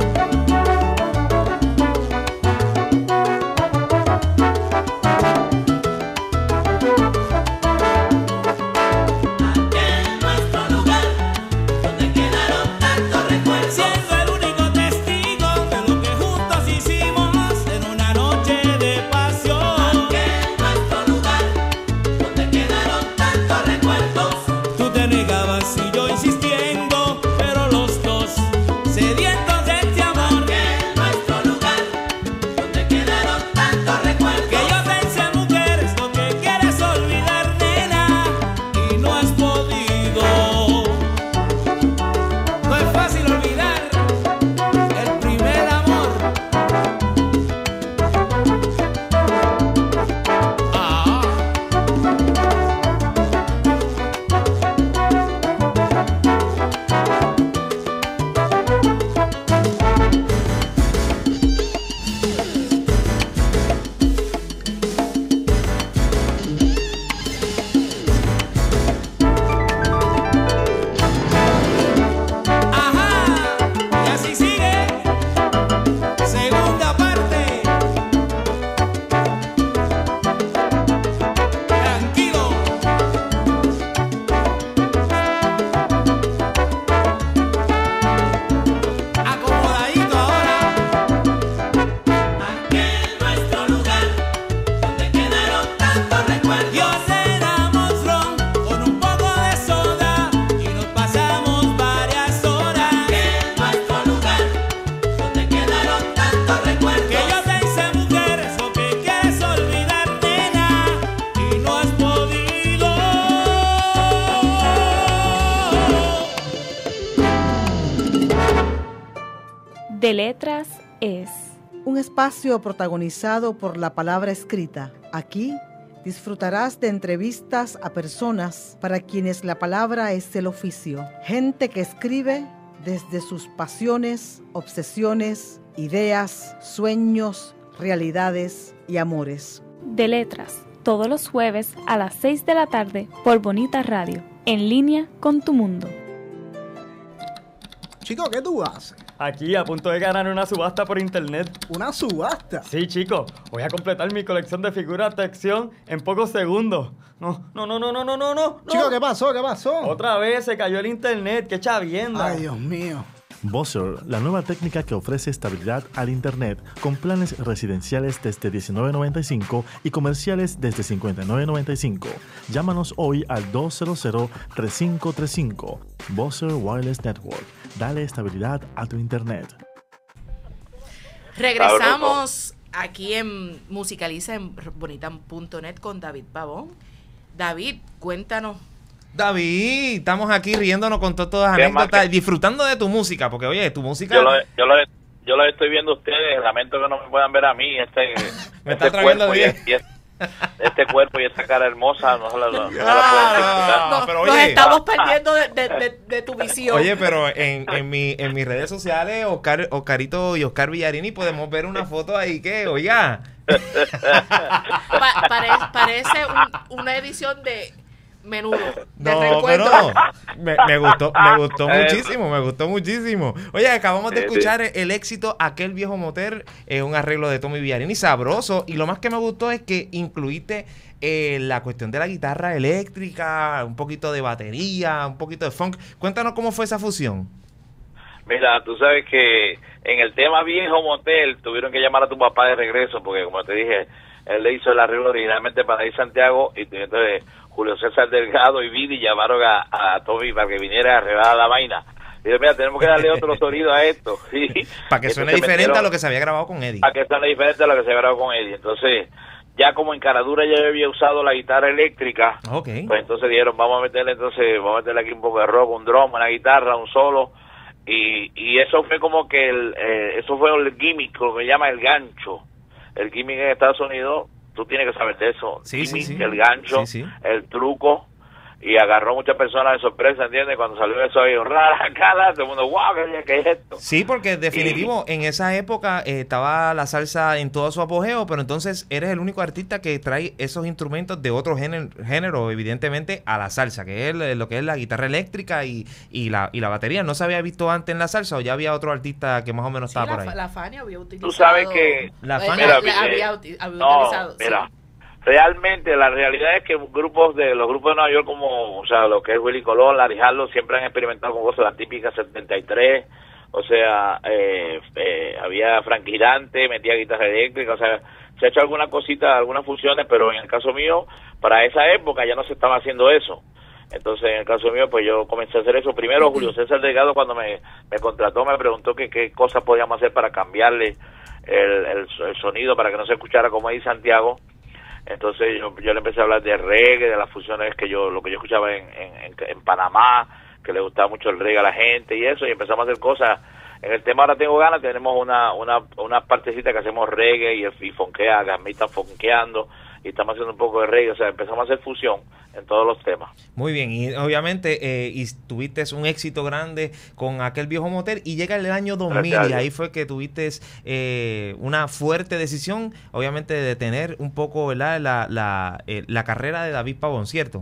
S3: Aquel nuestro lugar, donde quedaron tantos recuerdos. Siendo el único testigo de lo que juntos hicimos en una noche de pasión. Aquel nuestro lugar, donde quedaron tantos recuerdos. Tú te negabas y yo insistiendo, pero los dos sedientos de este amor. Aquel nuestro lugar, donde quedaron tantos recuerdos. Que yo pensé, mujer, es lo que quieres olvidar, nena, y no has podido. No es fácil olvidar el primer amor. Ah. Ajá, y así sigue. Segunda parte. Tranquilo. Acomodadito ahora. Aquel nuestro lugar, donde quedaron tantos recuerdos. Dios cenamos ron con un poco de soda y nos pasamos varias horas. Aquel nuestro lugar, donde quedaron tantos recuerdos. Que yo te hice mujer, es lo que quieres olvidar, nena, y no has podido.
S9: De Letras es
S10: Un espacio protagonizado por la palabra escrita. Aquí disfrutarás de entrevistas a personas para quienes la palabra es el oficio. Gente que escribe desde sus pasiones, obsesiones, ideas, sueños, realidades y amores.
S9: De Letras, todos los jueves a las seis de la tarde por Bonita Radio, en línea con tu mundo.
S11: Chico, ¿qué tú haces?
S12: Aquí, a punto de ganar una subasta por internet.
S11: ¿Una subasta?
S12: Sí, chico. Voy a completar mi colección de figuras de acción en pocos segundos. No, no, no, no, no, no, no, no.
S11: Chico, ¿qué pasó? ¿Qué pasó?
S12: Otra vez se cayó el internet. ¡Qué chavienda!
S11: Ay, Dios mío.
S4: Buzzer, la nueva técnica que ofrece estabilidad al Internet con planes residenciales desde diecinueve noventa y cinco y comerciales desde cincuenta y nueve noventa y cinco. Llámanos hoy al dos cero cero, tres cinco tres cinco. Buzzer Wireless Network. Dale estabilidad a tu Internet.
S8: Regresamos aquí en Musicaliza en bonita punto net con David Pavón. David, cuéntanos.
S2: David, estamos aquí riéndonos con todas las anécdotas, que... disfrutando de tu música, porque oye, tu música...
S7: Yo lo, yo lo, yo lo estoy viendo a ustedes, lamento que no me puedan ver a mí, este,
S2: me
S7: este cuerpo y, y este cuerpo y esta cara hermosa, no se la, no, no, no la pueden disfrutar.
S8: No, pero, oye, nos estamos perdiendo de, de, de, de tu visión.
S2: Oye, pero en, en, mi, en mis redes sociales, Oscar, Oscarito y Oscar Villarini, podemos ver una foto ahí que, oiga...
S8: pa, pare, parece un, una edición de... Menudo. De
S2: no,
S8: recuerdo.
S2: pero me, me gustó, me gustó muchísimo, me gustó muchísimo. Oye, acabamos de escuchar el éxito Aquel Viejo Motel, eh, un arreglo de Tommy Villarini, sabroso. Y lo más que me gustó es que incluiste eh, la cuestión de la guitarra eléctrica, un poquito de batería, un poquito de funk. Cuéntanos cómo fue esa fusión.
S7: Mira, tú sabes que en el tema Viejo Motel tuvieron que llamar a tu papá de regreso, porque como te dije, él le hizo el arreglo originalmente para ir a Santiago, y entonces Julio César Delgado y Vidi llamaron a, a Tommy para que viniera a arreglar la vaina. Y yo, mira, tenemos que darle otro sonido a esto. ¿Sí?
S2: Para que suene diferente metieron, a lo que se había grabado con Eddie.
S7: Para que suene diferente a lo que se había grabado con Eddie. Entonces, ya como en Caradura ya había usado la guitarra eléctrica,
S2: okay.
S7: Pues entonces dijeron, vamos a meterle entonces, vamos a meterle aquí un poco de rock, un drum, una guitarra, un solo. Y, y eso fue como que, el eh, eso fue el gimmick, lo que se llama el gancho. El gimmick en Estados Unidos, tú tienes que saber de eso.
S2: Sí,
S7: gimmick,
S2: sí, sí.
S7: El gancho,
S2: sí, sí.
S7: El truco. Y agarró muchas personas de sorpresa, ¿entiendes? Cuando salió eso ahí, rara, cara, todo el mundo, wow, ¿qué, qué es esto?
S2: Sí, porque definitivo, y, en esa época eh, estaba la salsa en todo su apogeo, pero entonces eres el único artista que trae esos instrumentos de otro género, género evidentemente, a la salsa, que es lo que es la guitarra eléctrica y, y, la, y la batería. ¿No se había visto antes en la salsa o ya había otro artista que más o menos
S8: sí,
S2: estaba
S8: la,
S2: por ahí?
S8: La Fania había utilizado...
S7: Tú sabes que...
S2: La
S8: Fania
S7: mira,
S8: la, había, había
S7: no,
S8: utilizado...
S7: mira,
S8: sí.
S7: Realmente la realidad es que grupos de los grupos de Nueva York como, o sea, lo que es Willy Colón, Larry Harlow, siempre han experimentado con cosas, la típica setenta y tres, o sea, eh, eh, había Frankie Girante, metía guitarra eléctrica, o sea, se ha hecho alguna cosita, algunas fusiones, pero en el caso mío, para esa época ya no se estaba haciendo eso. Entonces, en el caso mío, pues yo comencé a hacer eso. Primero, Julio César Delgado, cuando me, me contrató, me preguntó que qué cosas podíamos hacer para cambiarle el, el, el sonido, para que no se escuchara como ahí Santiago. Entonces yo, yo le empecé a hablar de reggae, de las fusiones que yo, lo que yo escuchaba en, en, en Panamá, que le gustaba mucho el reggae a la gente y eso, y empezamos a hacer cosas. En el tema Ahora Tengo Ganas tenemos una, una, una partecita que hacemos reggae y, y funkea, Gammy está funkeando, y estamos haciendo un poco de reggae, o sea, empezamos a hacer fusión en todos los temas.
S2: Muy bien, y obviamente eh, y tuviste un éxito grande con Aquel Viejo Motel, y llega el año dos mil, y ahí fue que tuviste eh, una fuerte decisión, obviamente, de detener un poco, ¿verdad?, la, la, eh, la carrera de David Pavón, ¿cierto?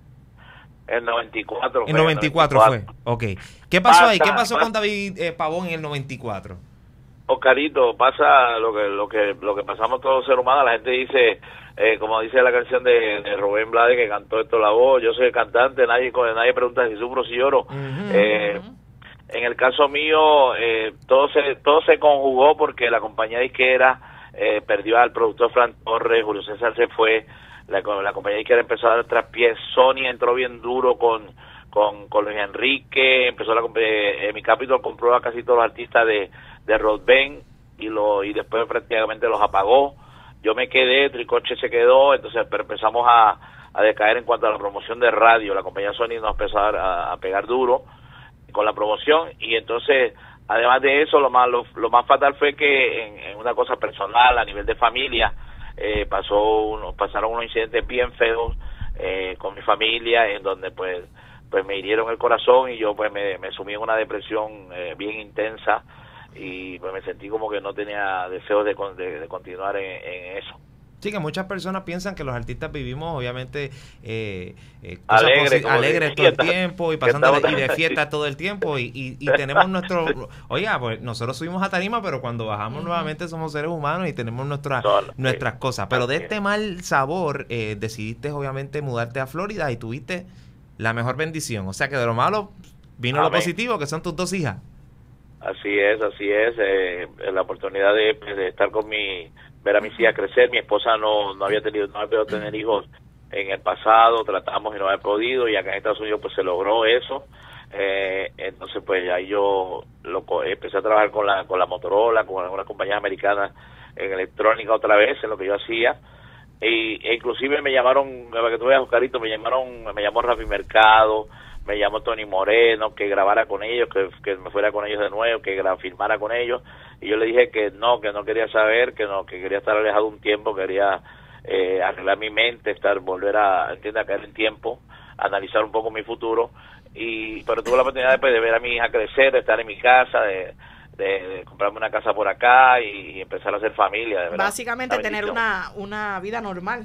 S7: En noventa y cuatro.
S2: En noventa y cuatro fue, ok. ¿Qué pasó pasa, ahí? ¿Qué pasó pasa, con David eh, Pavón en el noventa y cuatro?
S7: Oscarito, pasa lo que lo que lo que pasamos todos los seres humanos. La gente dice, eh, como dice la canción de, de Rubén Blades, que cantó esto la voz, yo soy el cantante, nadie nadie pregunta si sufro, si lloro. Uh-huh. eh, en el caso mío, eh, todo se todo se conjugó porque la compañía disquera eh, perdió al productor Fran Torres, Julio César se fue, la, la compañía disquera empezó a dar traspiés, Sony entró bien duro con con, con Luis Enrique, empezó la eh, mi Capitol compró a casi todos los artistas de de Rodben y lo y después prácticamente los apagó. Yo me quedé, Tricoche se quedó, entonces pero empezamos a, a decaer en cuanto a la promoción de radio. La compañía Sony nos empezó a, a pegar duro con la promoción, y entonces además de eso lo más lo, lo más fatal fue que en, en una cosa personal a nivel de familia eh, pasó uno, pasaron unos incidentes bien feos eh, con mi familia, en donde pues pues me hirieron el corazón y yo pues me, me sumí en una depresión eh, bien intensa, y pues me sentí como que no tenía deseos de, de, de continuar en, en eso.
S2: Sí, que muchas personas piensan que los artistas vivimos obviamente eh, eh,
S7: Alegre,
S2: alegres todo el tiempo y pasando de, y de fiesta sí. todo el tiempo y, y, y tenemos nuestro, oiga, pues nosotros subimos a tarima, pero cuando bajamos uh-huh. nuevamente somos seres humanos y tenemos nuestra, no, nuestras sí. cosas, pero de este mal sabor eh, decidiste obviamente mudarte a Florida y tuviste la mejor bendición, o sea que de lo malo vino Amén. Lo positivo, que son tus dos hijas.
S7: Así es, así es. Eh, la oportunidad de, de estar con mi, ver a mis hijas crecer. Mi esposa no, no había tenido, no había podido tener hijos en el pasado, tratamos y no había podido, y acá en Estados Unidos pues se logró eso. Eh, entonces pues ahí yo lo, empecé a trabajar con la, con la Motorola, con algunas compañías americanas en electrónica otra vez, en lo que yo hacía. Y, e inclusive me llamaron, para que tú veas, Oscarito, me llamaron, me llamó Rafi Mercado, me llamó Tony Moreno, que grabara con ellos, que, que me fuera con ellos de nuevo, que gra, filmara con ellos, y yo le dije que no, que no quería saber, que no, que quería estar alejado un tiempo, quería eh, arreglar mi mente, estar, volver a, entiende, a caer en tiempo, analizar un poco mi futuro, y pero tuve la oportunidad después de ver a mi hija crecer, de estar en mi casa, de, de, de comprarme una casa por acá y, y empezar a hacer familia, de verdad.
S8: Básicamente tener una, una vida normal.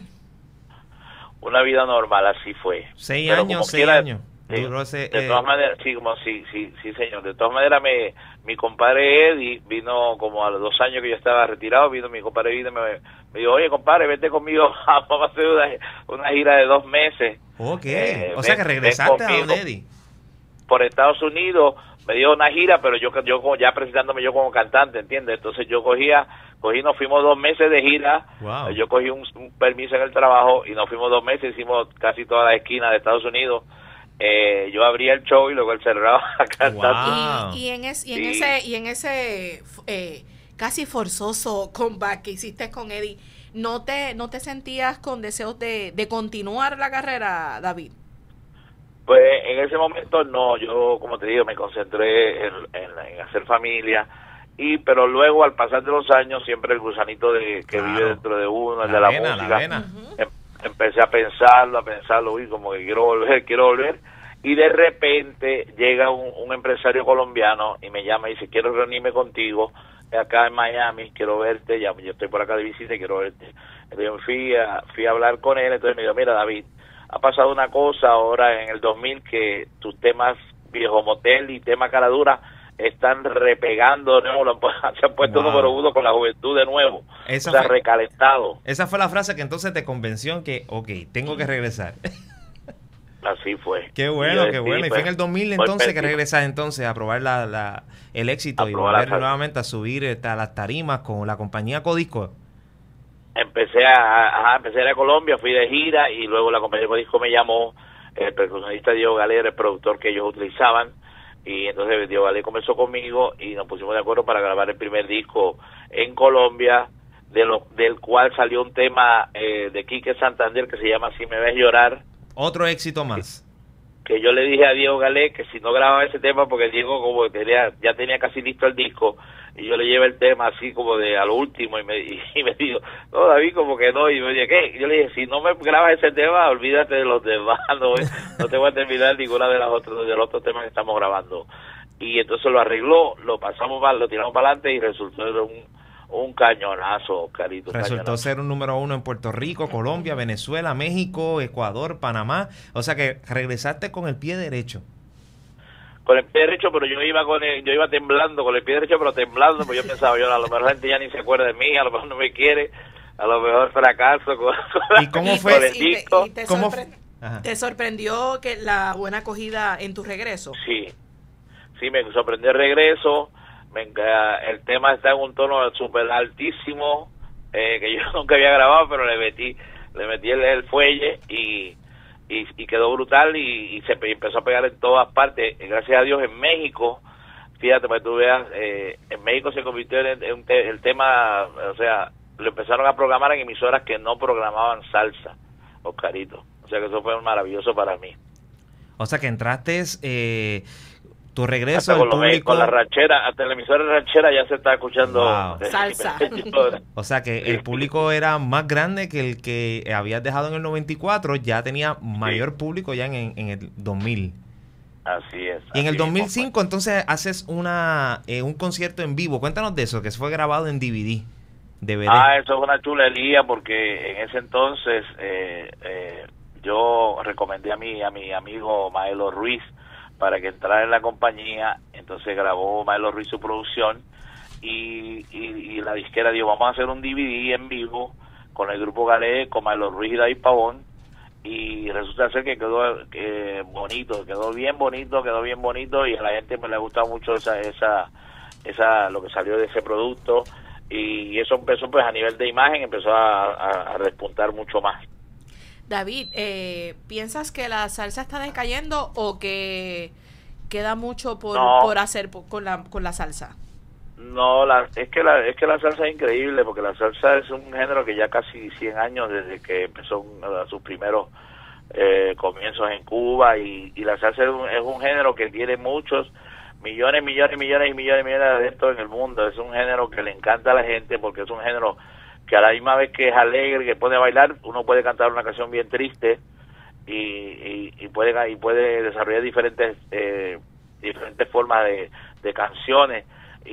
S7: Una vida normal, así fue.
S2: Seis
S7: pero
S2: años, seis
S7: quiera,
S2: años.
S7: Sí,
S2: Duró ese,
S7: de
S2: eh,
S7: todas maneras, sí, como, sí, sí, sí, señor. De todas maneras, me, mi compadre Eddie vino como a los dos años que yo estaba retirado, vino mi compadre vino y me, me dijo, oye, compadre, vete conmigo, vamos a hacer una, una gira de dos meses.
S2: Ok,
S7: Eh,
S2: o sea
S7: ven-
S2: que
S7: ven
S2: regresaste a
S7: conmigo.
S2: donde Eddie.
S7: Por Estados Unidos, me dio una gira, pero yo yo como ya presentándome yo como cantante, ¿entiendes? Entonces yo cogía, cogí, nos fuimos dos meses de gira,
S2: Wow.
S7: yo cogí un, un permiso en el trabajo y nos fuimos dos meses, hicimos casi todas las esquinas de Estados Unidos. Eh, yo abría el show y luego él cerraba cantando.
S8: Y, y en, es, y en
S7: Sí.
S8: ese y en ese eh, casi forzoso comeback que hiciste con Eddie, ¿no te no te sentías con deseos de, de continuar la carrera, David?
S7: Pues en ese momento no, yo como te digo me concentré en, en, en hacer familia, y pero luego al pasar de los años siempre el gusanito de que
S2: Claro.
S7: vive dentro de uno, el
S2: La
S7: de la
S2: vena, la
S7: música,
S2: vena.
S7: em- empecé a pensarlo, a pensarlo, y como que quiero volver, quiero volver, y de repente llega un, un empresario colombiano y me llama y dice, quiero reunirme contigo acá en Miami, quiero verte, ya yo estoy por acá de visita y quiero verte. Entonces yo fui a, fui a hablar con él, entonces me dijo, mira David, ha pasado una cosa ahora en el dos mil que tus temas Viejo Motel y tema Cara Dura están repegando, ¿no? Lo han pu- se han puesto
S2: Wow.
S7: número uno con la juventud de nuevo,
S2: Esa
S7: o sea,
S2: fue-
S7: recalentado.
S2: Esa fue la frase que entonces te convenció que, ok, tengo que regresar.
S7: Así fue.
S2: Qué
S7: Y
S2: bueno,
S7: yo
S2: qué
S7: decidí,
S2: bueno. Y
S7: pues,
S2: fue en el dos mil
S7: voy
S2: entonces que
S7: perdido.
S2: regresas entonces a probar la, la, el éxito
S7: A
S2: y
S7: probar
S2: volver
S7: la-
S2: nuevamente a subir este, a las tarimas con la compañía Codisco.
S7: Empecé a, ajá, empecé a ir a Colombia, fui de gira y luego la compañía de disco me llamó, el percusionista Diego Galé era el productor que ellos utilizaban, y entonces Diego Galé comenzó conmigo y nos pusimos de acuerdo para grabar el primer disco en Colombia, de lo, del cual salió un tema eh, de Quique Santander que se llama Si me ves llorar,
S2: Otro éxito más.
S7: que yo le dije a Diego Galé que si no grababa ese tema, porque Diego como tenía, ya tenía casi listo el disco, y yo le llevé el tema así como de al último, y me, y me dijo, no David, como que no, y yo le dije, ¿qué? Yo le dije, si no me grabas ese tema, olvídate de los demás, no, no te voy a terminar ninguna de las otras, de los otros temas que estamos grabando. Y entonces lo arregló, lo pasamos mal, lo tiramos para adelante y resultó ser un, un cañonazo, carito. un
S2: Resultó
S7: cañonazo.
S2: ser un número uno en Puerto Rico, Colombia, Venezuela, México, Ecuador, Panamá. O sea que regresaste con el pie derecho.
S7: Con el pie derecho, pero yo iba con el, yo iba temblando, con el pie derecho, pero temblando, pues yo pensaba, yo a lo mejor la gente ya ni se acuerda de mí, a lo mejor no me quiere, a lo mejor fracaso con,
S2: ¿Y cómo
S8: Y
S2: fue?
S7: con el
S8: te- y te-
S7: disco.
S8: y te
S2: ¿Cómo
S8: sorpre-
S2: Ajá.
S8: ¿Te sorprendió que la buena acogida en tu regreso?
S7: Sí, sí, me sorprendió el regreso, me, enca- el tema está en un tono súper altísimo, eh, que yo nunca había grabado, pero le metí, le metí el, el fuelle y, y, y quedó brutal, y, y se pe- empezó a pegar en todas partes, y gracias a Dios en México, fíjate, para que tú veas, eh, en México se convirtió en, en un te- el tema, o sea, lo empezaron a programar en emisoras que no programaban salsa, Oscarito, o sea que eso fue maravilloso para mí.
S2: O sea que entraste, eh, tu regreso
S7: Hasta
S2: al
S7: con, lo-
S2: público.
S7: con la ranchera, hasta la emisora ranchera ya se está escuchando
S2: Wow.
S7: eh,
S8: Salsa.
S2: O sea que el público era más grande que el que habías dejado en el noventa y cuatro, ya tenía mayor público ya en, en el dos mil.
S7: Así es.
S2: Y en el
S7: así
S2: dos mil
S7: mismo fue.
S2: cinco entonces haces una eh, un concierto en vivo. Cuéntanos de eso, que se fue grabado en D V D. D V D.
S7: Ah, eso es una chulería porque en ese entonces eh, eh, yo recomendé a mi a mi amigo Maelo Ruiz para que entrara en la compañía, entonces grabó Maelo Ruiz su producción y, y, y la disquera dijo, vamos a hacer un D V D en vivo con el grupo Galé, con Maelo Ruiz y David Pavón, y resulta ser que quedó eh, bonito, quedó bien bonito, quedó bien bonito, y a la gente me le gusta mucho esa esa esa lo que salió de ese producto, y eso empezó pues a nivel de imagen, empezó a, a, a despuntar mucho más.
S8: David, eh, ¿piensas que la salsa está decayendo o que queda mucho por,
S7: no,
S8: por hacer por, con la con la salsa?
S7: No, la, es que la es que la salsa es increíble, porque la salsa es un género que ya casi cien años desde que empezó uh, sus primeros eh, comienzos en Cuba, y, y la salsa es un, es un género que tiene muchos millones, millones, millones y millones y millones de adeptos en el mundo. Es un género que le encanta a la gente, porque es un género que a la misma vez que es alegre, que pone a bailar, uno puede cantar una canción bien triste y, y, y puede y puede desarrollar diferentes eh, diferentes formas de, de canciones,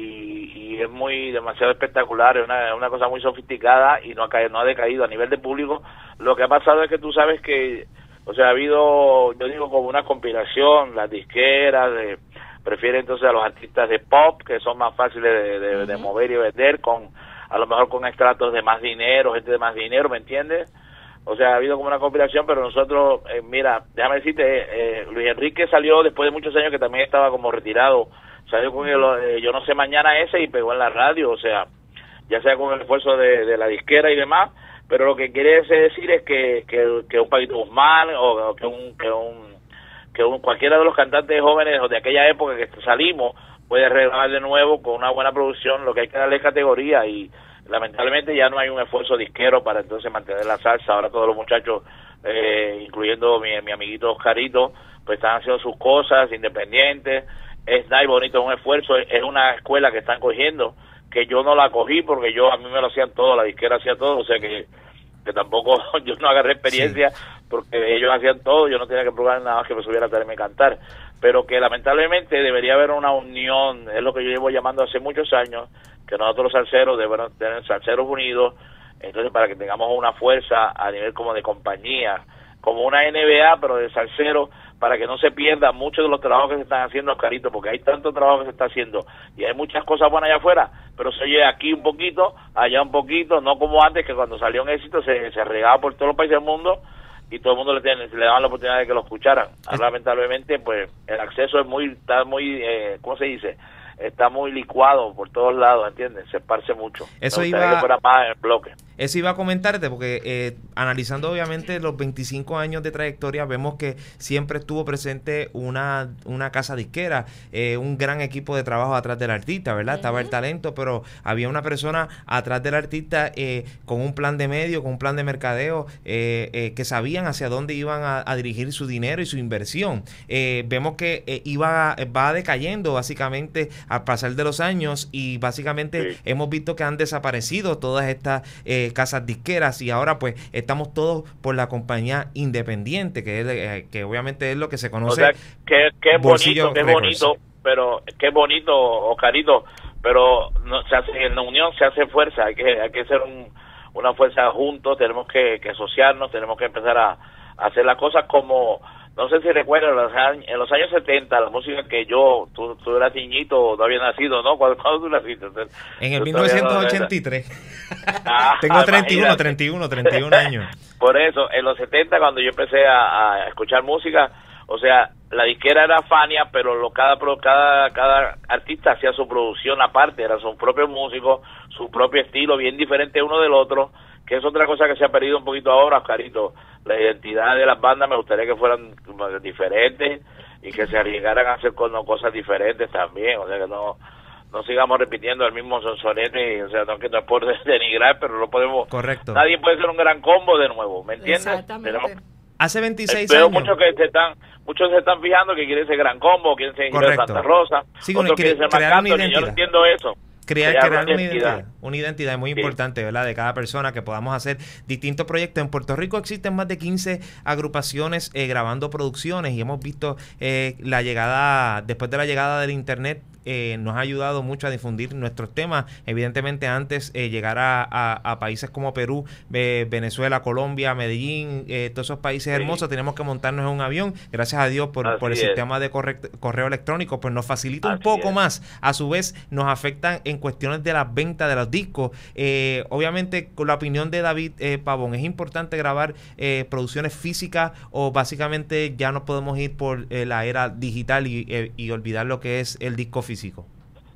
S7: y, y es muy demasiado espectacular, es una, una cosa muy sofisticada, y no ha caído, no ha decaído a nivel de público. Lo que ha pasado es que tú sabes que, o sea, ha habido, yo digo, como una conspiración, las disqueras de, prefieren entonces a los artistas de pop, que son más fáciles de, de, uh-huh. de mover y vender, con a lo mejor con estratos de más dinero, gente de más dinero, ¿me entiendes? O sea, ha habido como una conspiración, pero nosotros, eh, mira, déjame decirte, eh, Luis Enrique salió después de muchos años, que también estaba como retirado, salió con el, eh, Yo No Sé Mañana ese, y pegó en la radio, o sea, ya sea con el esfuerzo de, de la disquera y demás, pero lo que quiere decir es que, que, que un Paquito Guzmán, o, o que un, que un, que un, cualquiera de los cantantes jóvenes o de aquella época que salimos, puede regrabar de nuevo con una buena producción. Lo que hay que darle categoría, y lamentablemente ya no hay un esfuerzo disquero para entonces mantener la salsa. Ahora todos los muchachos, eh, incluyendo mi, mi amiguito Oscarito, pues están haciendo sus cosas independientes. Es nice, bonito, es un esfuerzo, es una escuela que están cogiendo, que yo no la cogí porque yo a mí me lo hacían todo, la disquera hacía todo, o sea que, que tampoco yo no agarré experiencia, sí, porque ellos hacían todo, yo no tenía que probar nada más que me subiera a traerme a cantar, pero que lamentablemente debería haber una unión, es lo que yo llevo llamando hace muchos años, que nosotros los salseros debemos tener salseros unidos, entonces para que tengamos una fuerza a nivel como de compañía, como una N B A pero de salseros, para que no se pierda muchos de los trabajos que se están haciendo, Oscarito, porque hay tanto trabajo que se está haciendo y hay muchas cosas buenas allá afuera, pero se oye aquí un poquito, allá un poquito, no como antes, que cuando salió un éxito se, se regaba por todos los países del mundo y todo el mundo le, tiene, le daban la oportunidad de que lo escucharan. Ahora, lamentablemente, pues el acceso es muy, está muy, eh, ¿cómo se dice? Está muy licuado por todos lados, ¿entiendes? Se esparce mucho.
S2: Eso
S7: iba
S2: iba,
S7: que fuera más en bloque.
S2: Eso iba a comentarte, porque eh, analizando obviamente los veinticinco años de trayectoria, vemos que siempre estuvo presente una, una casa disquera, eh, un gran equipo de trabajo atrás del artista, ¿verdad? Uh-huh. Estaba el talento, pero había una persona atrás del artista eh, con un plan de medio, con un plan de mercadeo, eh, eh, que sabían hacia dónde iban a, a dirigir su dinero y su inversión. Eh, vemos que eh, iba va decayendo básicamente al pasar de los años, y básicamente sí. hemos visto que han desaparecido todas estas eh, casas disqueras, y ahora pues estamos todos por la compañía independiente, que es eh, que obviamente es lo que se conoce.
S7: O sea, que, que bonito, qué bonito, pero qué bonito, Oscarito, pero no se hace, en la unión se hace fuerza, hay que hay que ser un, una fuerza juntos, tenemos que, que asociarnos, tenemos que empezar a, a hacer las cosas como, no sé si recuerdan, en los años, en los años setenta, la música que yo, tú, tú eras niñito, no había nacido, ¿no? ¿Cuándo, ¿cuándo tú naciste?
S2: En el mil novecientos ochenta y tres. Ah, Tengo treinta y uno, treinta y uno, treinta y uno años.
S7: Por eso, en los setenta, cuando yo empecé a, a escuchar música, o sea, la disquera era Fania, pero lo, cada, cada, cada artista hacía su producción aparte, eran sus propios músicos, su propio estilo, bien diferente uno del otro, que es otra cosa que se ha perdido un poquito ahora, Oscarito. La identidad de las bandas me gustaría que fueran diferentes y que se arriesgaran a hacer cosas diferentes también, o sea, que no no sigamos repitiendo el mismo sonsonete, o sea, no que no es por denigrar, pero no podemos.
S2: Correcto.
S7: Nadie puede ser un gran combo de nuevo, ¿me entiendes?
S8: Exactamente.
S7: Tenemos,
S2: hace veintiséis
S7: veo
S2: años.
S7: muchos que se están, muchos se están fijando que quieren ser gran combo, quieren ser Santa Rosa,
S2: sí,
S7: otros quieren ser Marc-Anthony, yo no entiendo eso.
S2: Crear, crear una identidad. identidad, una identidad muy sí. importante, ¿verdad? De cada persona, que podamos hacer distintos proyectos. En Puerto Rico existen más de quince agrupaciones eh, grabando producciones, y hemos visto eh, la llegada, después de la llegada del internet, Eh, nos ha ayudado mucho a difundir nuestros temas. Evidentemente antes eh, llegar a, a, a países como Perú, eh, Venezuela, Colombia, Medellín, eh, todos esos países sí. hermosos, tenemos que montarnos en un avión. Gracias a Dios por, por el es. sistema de corre correo electrónico, pues nos facilita Así un poco es. más. A su vez nos afectan en cuestiones de las ventas de los discos. Eh, obviamente, con la opinión de David eh, Pavón, ¿es importante grabar eh, producciones físicas, o básicamente ya no podemos ir por eh, la era digital y, eh, y olvidar lo que es el disco físico?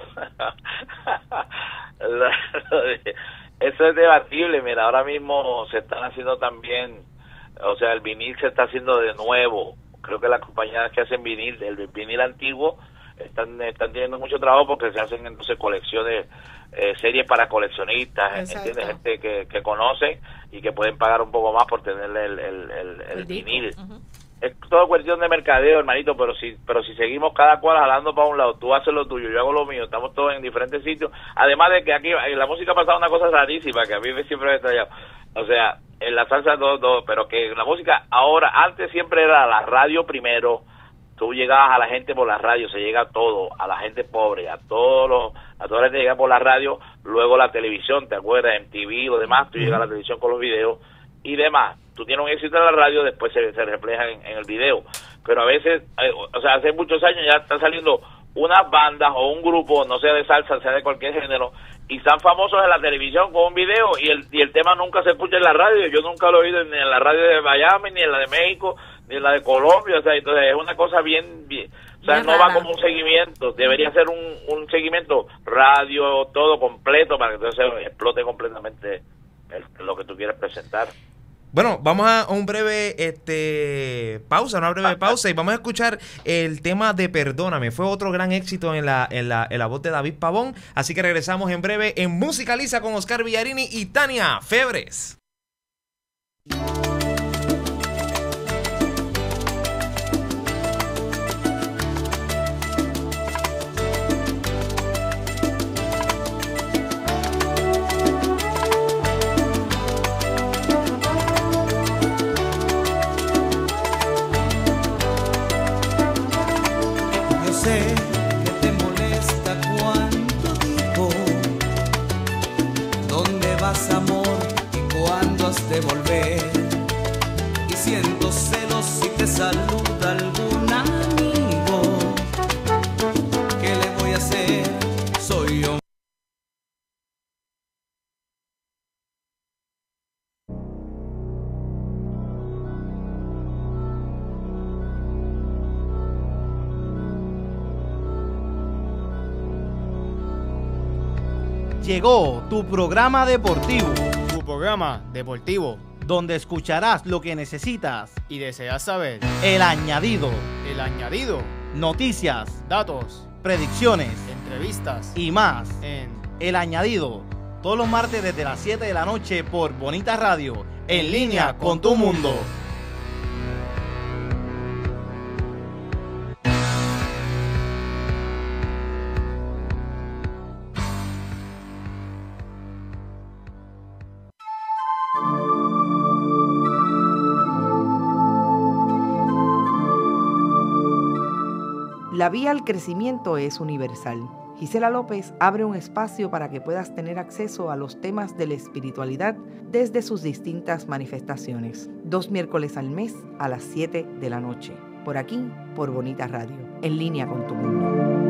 S7: Eso es debatible. Mira, ahora mismo se están haciendo también, o sea, el vinil se está haciendo de nuevo. Creo que las compañías que hacen vinil, el vinil antiguo, están están teniendo mucho trabajo porque se hacen entonces colecciones, eh, series para coleccionistas, ¿entiendes? Gente que, que conocen y que pueden pagar un poco más por tener el, el, el, el, el vinil. Uh-huh. Es todo cuestión de mercadeo, hermanito, pero si pero si seguimos cada cual jalando para un lado, tú haces lo tuyo, yo hago lo mío, estamos todos en diferentes sitios. Además de que aquí en la música ha pasado una cosa rarísima que a mí me siempre me ha extrañado. O sea, en la salsa todo, todo, pero que la música ahora, antes siempre era la radio primero. Tú llegabas a la gente por la radio, se llega a todo, a la gente pobre, a todos los, a toda la gente llega por la radio, luego la televisión, ¿te acuerdas? M T V o demás, tú llegas a la televisión con los videos y demás. Tú tienes un éxito en la radio, después se, se refleja en, en el video. Pero a veces, eh, o sea, hace muchos años ya están saliendo unas bandas o un grupo, no sea de salsa, sea de cualquier género, y están famosos en la televisión con un video y el, y el tema nunca se escucha en la radio. Yo nunca lo he oído ni en la radio de Miami, ni en la de México, ni en la de Colombia. O sea, entonces es una cosa bien, bien o sea, bien no rara. Va como un seguimiento. Debería ser un, un seguimiento radio, todo completo, para que entonces explote completamente el, lo que tú quieres presentar.
S2: Bueno, vamos a un breve este pausa, una breve pausa y vamos a escuchar el tema de Perdóname. Fue otro gran éxito en la, en la, en la voz de David Pavón. Así que regresamos en breve en Musicaliza con Oscar Villarini y Tania Febres.
S3: Sé que te molesta cuando digo ¿dónde vas, amor? Y cuándo has de volver. Y siento celos si te saluda algún amigo. ¿Qué le voy a hacer? Soy yo.
S13: Llegó tu programa deportivo.
S14: Tu programa deportivo.
S13: Donde escucharás lo que necesitas
S14: y deseas saber.
S13: El añadido.
S14: El añadido.
S13: Noticias.
S14: Datos.
S13: Predicciones.
S14: Entrevistas.
S13: Y más.
S14: En
S13: El añadido. Todos los martes desde las siete de la noche por Bonita Radio. En, en línea con tu mundo.
S5: La vía al crecimiento es universal. Gisela López abre un espacio para que puedas tener acceso a los temas de la espiritualidad desde sus distintas manifestaciones. Dos miércoles al mes a las siete de la noche. Por aquí, por Bonita Radio. En línea con tu mundo.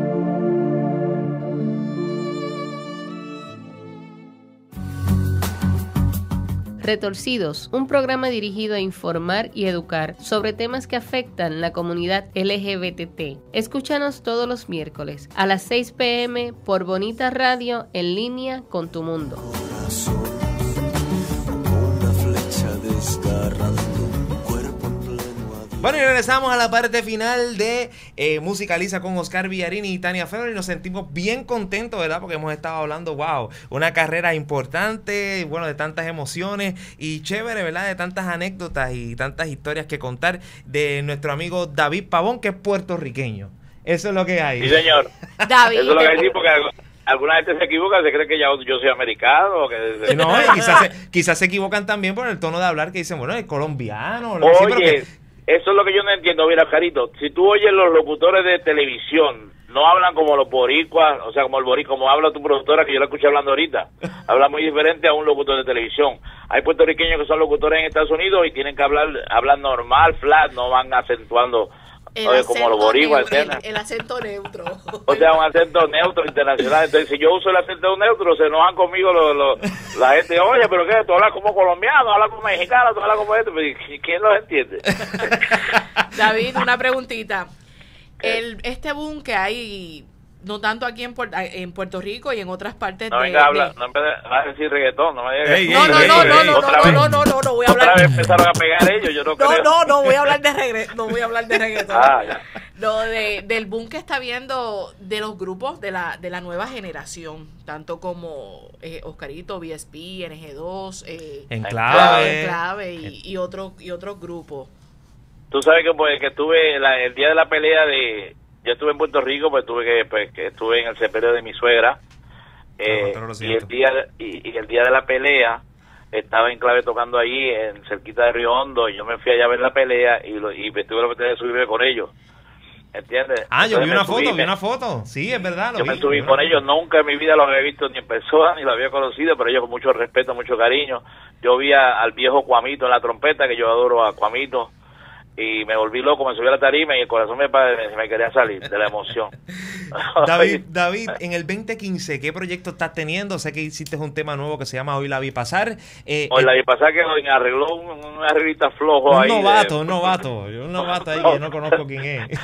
S15: Retorcidos, un programa dirigido a informar y educar sobre temas que afectan la comunidad L G B T T. Escúchanos todos los miércoles a las seis pe eme por Bonita Radio en línea con tu mundo.
S3: Corazón, como una flecha desgarrando un cuerpo en pleno adiós.
S2: Bueno, y regresamos a la parte final de eh, Musicaliza con Oscar Villarini y Tania Febres y nos sentimos bien contentos, ¿verdad? Porque hemos estado hablando, wow, una carrera importante, bueno, de tantas emociones y chévere, ¿verdad? De tantas anécdotas y tantas historias que contar de nuestro amigo David Pavón, que es puertorriqueño. Eso es lo que hay.
S7: Sí, señor.
S8: David.
S7: Eso es lo que hay, sí, porque alguna gente se equivoca, se cree que ya yo soy americano. O que...
S2: No, y quizás, se, quizás se equivocan también por el tono de hablar que dicen, bueno, es colombiano.
S7: Oye,
S2: sí, pero que...
S7: eso es lo que yo no entiendo. Mira, Carito, si tú oyes los locutores de televisión, no hablan como los boricuas, o sea, como el boricua, como habla tu productora, que yo la escuché hablando ahorita. Habla muy diferente a un locutor de televisión. Hay puertorriqueños que son locutores en Estados Unidos y tienen que hablar hablar normal, flat, no van acentuando oye, como los boricuas.
S8: El, el acento neutro.
S7: O sea, un acento neutro internacional. Entonces, si yo uso el acento neutro, se enojan conmigo los, los, la gente. Oye, pero ¿qué? Tú hablas como colombiano, hablas como mexicano, tú hablas como esto. ¿Quién los entiende?
S8: David, una preguntita. El, este boom que hay no tanto aquí en, Puerto, en Puerto Rico y en otras partes
S7: no
S8: de...
S7: venga, habla,
S8: de...
S7: no empiece a decir reggaetón, no me digas.
S8: Ey, no, no, no, no, no, no, no, no, no, no, no, voy a hablar...
S7: Otra vez empezaron a pegar ellos, yo no,
S8: no
S7: creo.
S8: No, no, voy a hablar de reggaetón, no voy a hablar de reggaetón.
S7: Ah, ya.
S8: No, de, del boom que está viendo de los grupos de la de la nueva generación, tanto como eh, Oscarito, B S P, N G dos, eh,
S2: Enclave,
S8: Enclave y, y otros y otros grupos.
S7: Tú sabes que pues que estuve la, el día de la pelea de yo estuve en Puerto Rico, pues tuve que pues que estuve en el sepelio de mi suegra eh, y el día de, y, y el día de la pelea estaba Enclave tocando allí en cerquita de Río Hondo y yo me fui allá a ver la pelea y lo, y me tuve la oportunidad de subirme con ellos. ¿Entiendes?
S2: Ah, yo
S7: Entonces
S2: vi una
S7: subí,
S2: foto,
S7: me,
S2: vi una foto. Sí, es verdad. Lo
S7: yo
S2: vi,
S7: me subí
S2: vi
S7: con ellos, nunca en mi vida los había visto ni en persona, ni los había conocido, pero ellos con mucho respeto, mucho cariño. Yo vi a, al viejo Cuamito en la trompeta, que yo adoro a Cuamito, y me volví loco, me subí a la tarima y el corazón me, me, me quería salir de la emoción.
S2: David, David, en el veinte quince, ¿qué proyecto estás teniendo? Sé que hiciste un tema nuevo que se llama Hoy la vi pasar. Eh,
S7: Hoy la vi pasar que hoy arregló un, un arreglista flojo
S2: un
S7: ahí.
S2: Novato,
S7: de,
S2: un novato, un novato ahí que no conozco quién es.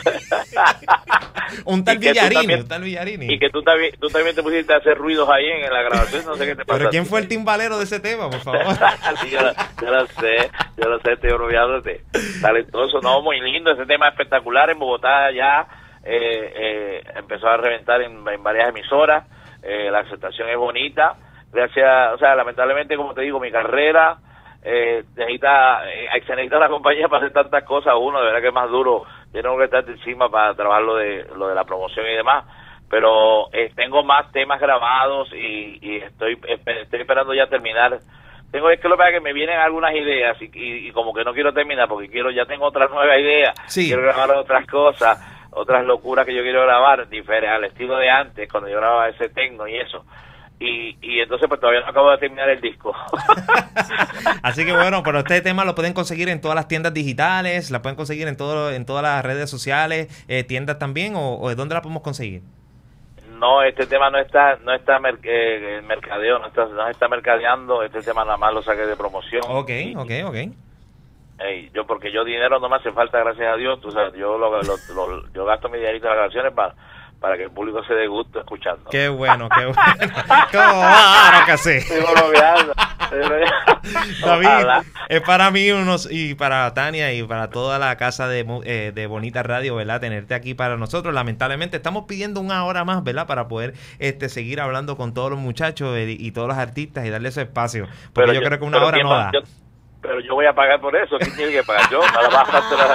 S2: un tal Villarini,
S7: también,
S2: un tal Villarini.
S7: Y que tú también, tú también te pusiste a hacer ruidos ahí en, en la grabación, no sé qué te pasa.
S2: Pero ¿quién fue el timbalero de ese tema, por favor?
S7: Sí, yo, lo, yo lo sé, yo lo sé, estoy bromeándote. Talentoso, no, muy lindo, ese tema espectacular en Bogotá ya eh, eh, empezó a reventar en, en varias emisoras, eh, la aceptación es bonita, gracias, o sea, lamentablemente, como te digo, mi carrera eh, necesita, eh, se necesita la compañía para hacer tantas cosas, uno, de verdad que es más duro, yo tengo que estar encima para trabajar lo de, lo de la promoción y demás, pero eh, tengo más temas grabados y, y estoy, estoy esperando ya terminar. Tengo es que lo que pasa es que me vienen algunas ideas y, y, y como que no quiero terminar porque quiero ya tengo otras nuevas ideas,
S2: sí.
S7: Quiero grabar otras cosas, otras locuras que yo quiero grabar, diferentes al estilo de antes, cuando yo grababa ese techno y eso. Y, y entonces pues todavía no acabo de terminar el disco.
S2: Así que bueno, pero este tema lo pueden conseguir en todas las tiendas digitales, la pueden conseguir en todo, en todas las redes sociales, eh, tiendas también, o, o ¿de dónde la podemos conseguir?
S7: No, este tema no está, no está mer eh, mercadeo, no está, no está mercadeando, este tema nada más lo saqué de promoción.
S2: Ok,
S7: y,
S2: ok, ok.
S7: Hey, yo porque yo dinero no me hace falta, gracias a Dios, tú sabes, yo lo, lo, lo, yo gasto mi dinerito en las grabaciones para para que el público se dé gusto escuchando.
S2: Qué bueno, qué bueno. Claro que sí. David, es para mí unos y para Tania y para toda la casa de, eh, de Bonita Radio, ¿verdad? Tenerte aquí para nosotros. Lamentablemente estamos pidiendo una hora más, ¿verdad? Para poder este seguir hablando con todos los muchachos y, y todos los artistas y darle ese espacio. Porque pero yo, yo creo que una hora no da.
S7: Yo, pero yo voy a pagar por eso. ¿Quién tiene que pagar? Yo, nada más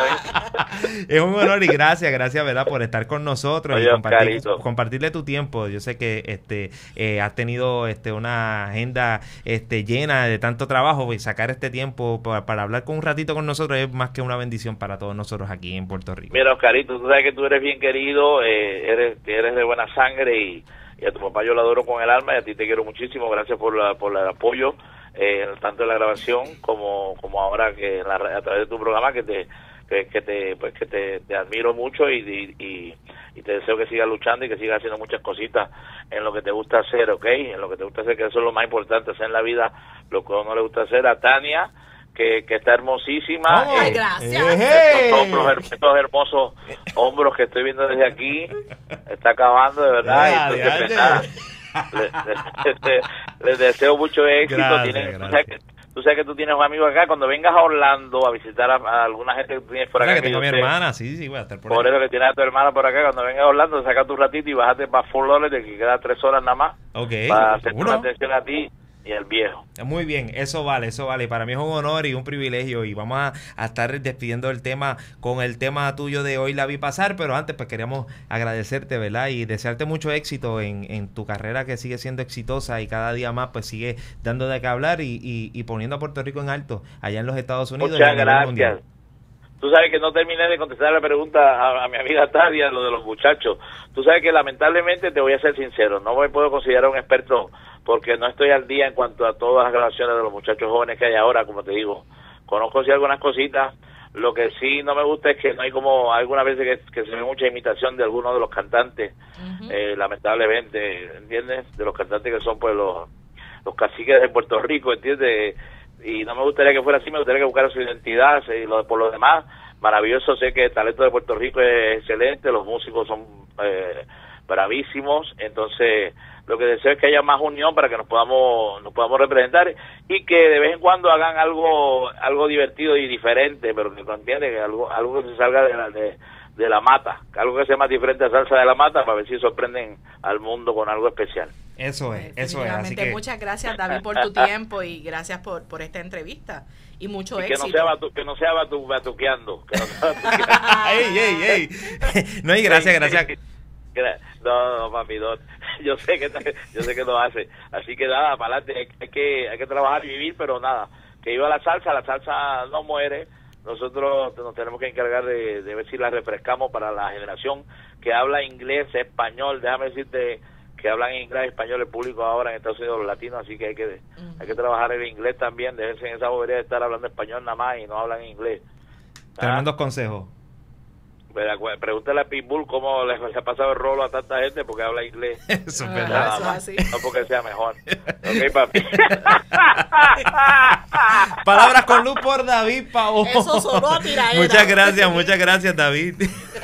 S7: a
S2: Es un honor y gracias, gracias, ¿verdad? Por estar con nosotros. Oye, y compartir, compartirle tu tiempo. Yo sé que este eh, has tenido este una agenda este llena de tanto trabajo y sacar este tiempo para, para hablar con un ratito con nosotros es más que una bendición para todos nosotros aquí en Puerto Rico.
S7: Mira, Oscarito, tú sabes que tú eres bien querido, eh, eres, eres de buena sangre y, y a tu papá yo lo adoro con el alma y a ti te quiero muchísimo. Gracias por, la, por el apoyo. Eh, tanto en la grabación como como ahora que en la, a través de tu programa que te que, que te pues que te, te admiro mucho y, y, y, y te deseo que sigas luchando y que sigas haciendo muchas cositas en lo que te gusta hacer, ¿ok? En lo que te gusta hacer, que eso es lo más importante, hacer en la vida lo que a uno le gusta hacer. A Tania, que, que está hermosísima.
S8: ¡Ay,
S7: eh,
S8: gracias!
S7: Estos, hombros, estos hermosos hombros que estoy viendo desde aquí, está acabando de verdad.
S2: Dale,
S7: y entonces,
S2: dale.
S7: Les, les, les deseo mucho éxito.
S2: Gracias,
S7: Tienen,
S2: gracias.
S7: Tú, sabes que, tú sabes que tú tienes un amigo acá. Cuando vengas a Orlando a visitar a, a alguna gente que tú tienes por acá,
S2: que
S7: que
S2: tengo
S7: yo
S2: mi
S7: sé,
S2: hermana, sí, sí, voy a estar por,
S7: por
S2: ahí.
S7: eso que tienes a tu hermana por acá. Cuando vengas a Orlando, saca tu ratito y bájate para Fort Lauderdale, que queda tres horas nada más,
S2: okay,
S7: para hacer
S2: uno.
S7: una atención a ti y al viejo.
S2: Muy bien, eso vale, eso vale. Para mí es un honor y un privilegio y vamos a, a estar despidiendo el tema con el tema tuyo de Hoy la vi pasar, pero antes pues queríamos agradecerte, ¿verdad? Y desearte mucho éxito en, en tu carrera que sigue siendo exitosa y cada día más pues sigue dando de qué hablar y, y, y poniendo a Puerto Rico en alto allá en los Estados Unidos.
S7: Muchas
S2: y a nivel
S7: gracias.
S2: mundial.
S7: Tú sabes que no terminé de contestar la pregunta a, a mi amiga Tadia, lo de los muchachos. Tú sabes que lamentablemente, te voy a ser sincero, no me puedo considerar un experto porque no estoy al día en cuanto a todas las grabaciones de los muchachos jóvenes que hay ahora, como te digo. Conozco sí algunas cositas, lo que sí no me gusta es que no hay como algunas veces que, que se ve mucha imitación de algunos de los cantantes, uh-huh. eh, lamentablemente, ¿entiendes? De los cantantes que son pues los, los caciques de Puerto Rico, ¿entiendes? Y no me gustaría que fuera así, me gustaría que buscara su identidad y lo, por lo demás, maravilloso. Sé que el talento de Puerto Rico es excelente, los músicos son eh, bravísimos. Entonces lo que deseo es que haya más unión para que nos podamos nos podamos representar y que de vez en cuando hagan algo algo divertido y diferente, pero que entiende que algo algo que se salga de la de, de la mata, algo que sea más diferente a salsa de la mata, para ver si sorprenden al mundo con algo especial.
S2: Eso es, eso es. Así que
S8: muchas gracias, David, por tu tiempo y gracias por por esta entrevista y mucho
S7: y que
S8: éxito.
S7: No sea batu, que no sea batu, batuqueando, que no sea batuqueando.
S2: ey, ey, ey. No, y gracias, gracias.
S7: No, no, papi, no. Yo sé que yo sé que lo hace. Así que nada, para adelante, hay que hay que trabajar y vivir, pero nada, que iba la salsa, la salsa no muere. Nosotros nos tenemos que encargar de, de ver si la refrescamos para la generación que habla inglés, español. Déjame decirte que hablan inglés y español el público ahora en Estados Unidos, los latinos, así que hay que uh-huh. hay que trabajar el inglés también. Déjense en esa bobería de estar hablando español nada más y no hablan inglés.
S2: Tremendos consejos.
S7: Pregúntale a Pitbull cómo le, le ha pasado el rolo a tanta gente porque habla inglés.
S2: Eso es verdad.
S7: Nada más, no porque sea mejor. Ok, papi.
S2: Palabras con luz por David Pavón.
S8: Eso sonó a tiraera.
S2: Muchas gracias, muchas gracias, David.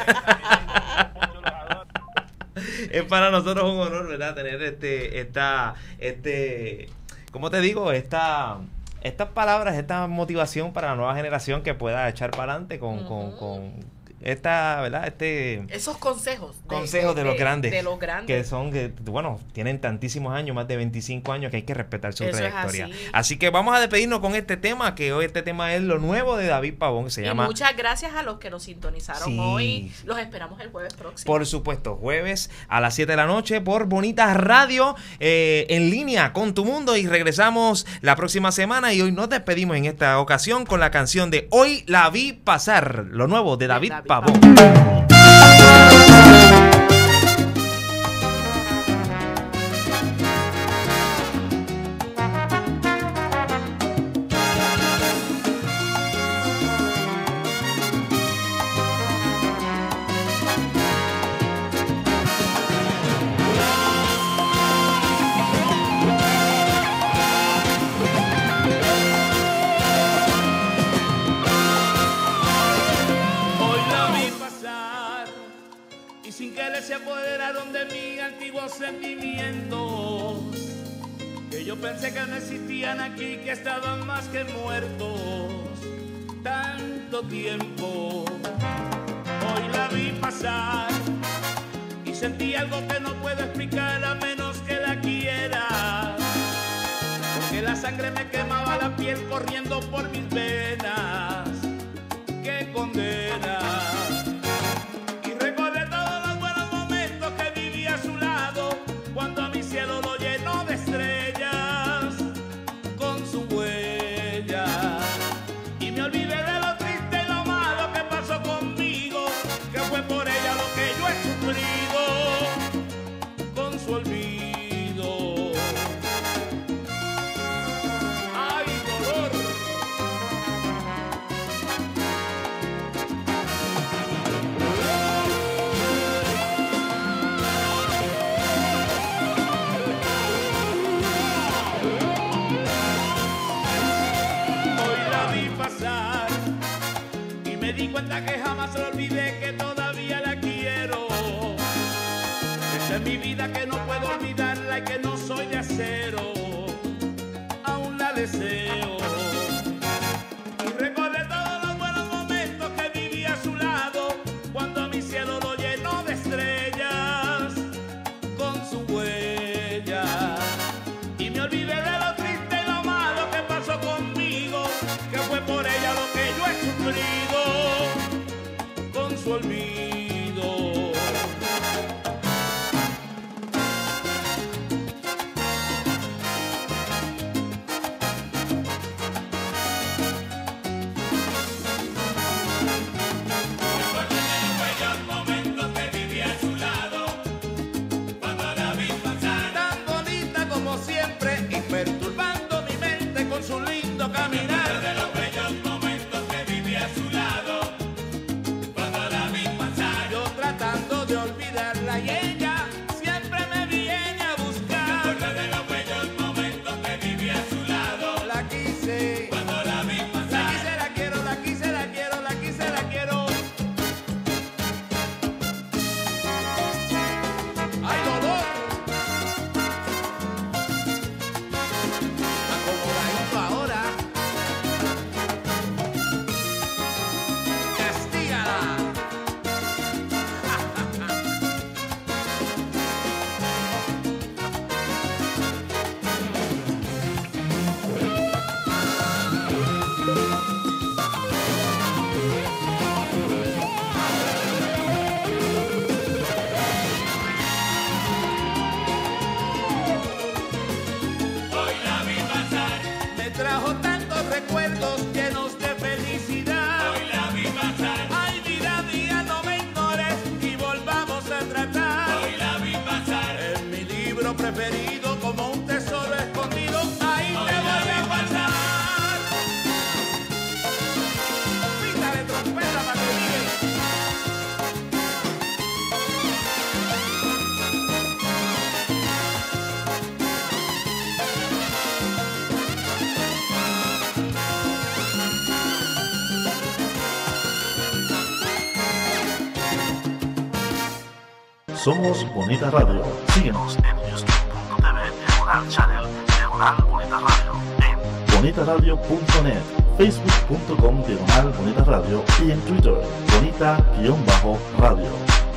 S2: Es para nosotros un honor, ¿verdad? Tener este, esta, este, ¿cómo te digo? Esta... Estas palabras, esta motivación para la nueva generación que pueda echar para adelante con, uh-huh. con, con esta, ¿verdad? Este
S8: esos consejos
S2: de, consejos de, de, los grandes,
S8: de los grandes
S2: que son que bueno, tienen tantísimos años, más de veinticinco años, que hay que respetar su
S8: Eso
S2: trayectoria.
S8: Es así.
S2: Así que vamos a despedirnos con este tema, que hoy este tema es lo nuevo de David Pavón, que se
S8: y
S2: llama.
S8: Muchas gracias a los que nos sintonizaron sí. hoy. Los esperamos el jueves próximo.
S2: Por supuesto, jueves a las siete de la noche por Bonita Radio, eh, en línea con tu mundo, y regresamos la próxima semana. Y hoy nos despedimos en esta ocasión con la canción de Hoy la vi pasar, lo nuevo de David, David Pavón. Pavón.
S16: Se apoderaron de mí antiguos sentimientos que yo pensé que no existían aquí, que estaban más que muertos. Tanto tiempo, hoy la vi pasar y sentí algo que no puedo explicar a menos que la quiera, porque la sangre me quemaba la piel corriendo por mis venas. ¡Qué condena! Cuando a mi cielo lo llenó de estrellas con su huella, y me olvidé de lo triste y lo malo que pasó conmigo, que fue por ella lo que yo he sufrido con su olvido. ¡Ay, dolor! Y me di cuenta que jamás lo olvidé, que todavía la quiero. Esa es mi vida que no puedo olvidarla y que no soy de acero, aún la deseo. Y recordé todos los buenos momentos que viví a su lado, cuando mi cielo lo llenó de estrellas con su huella. Y me olvidé de lo triste y lo malo que pasó conmigo, que fue por ella lo que yo he sufrido con su olvido.
S4: Somos Bonita Radio. Síguenos en youtube punto t v diagonal channel diagonal Bonita Radio, en bonita radio punto net, facebook punto com diagonal Bonita Radio y en Twitter, Bonita-Radio.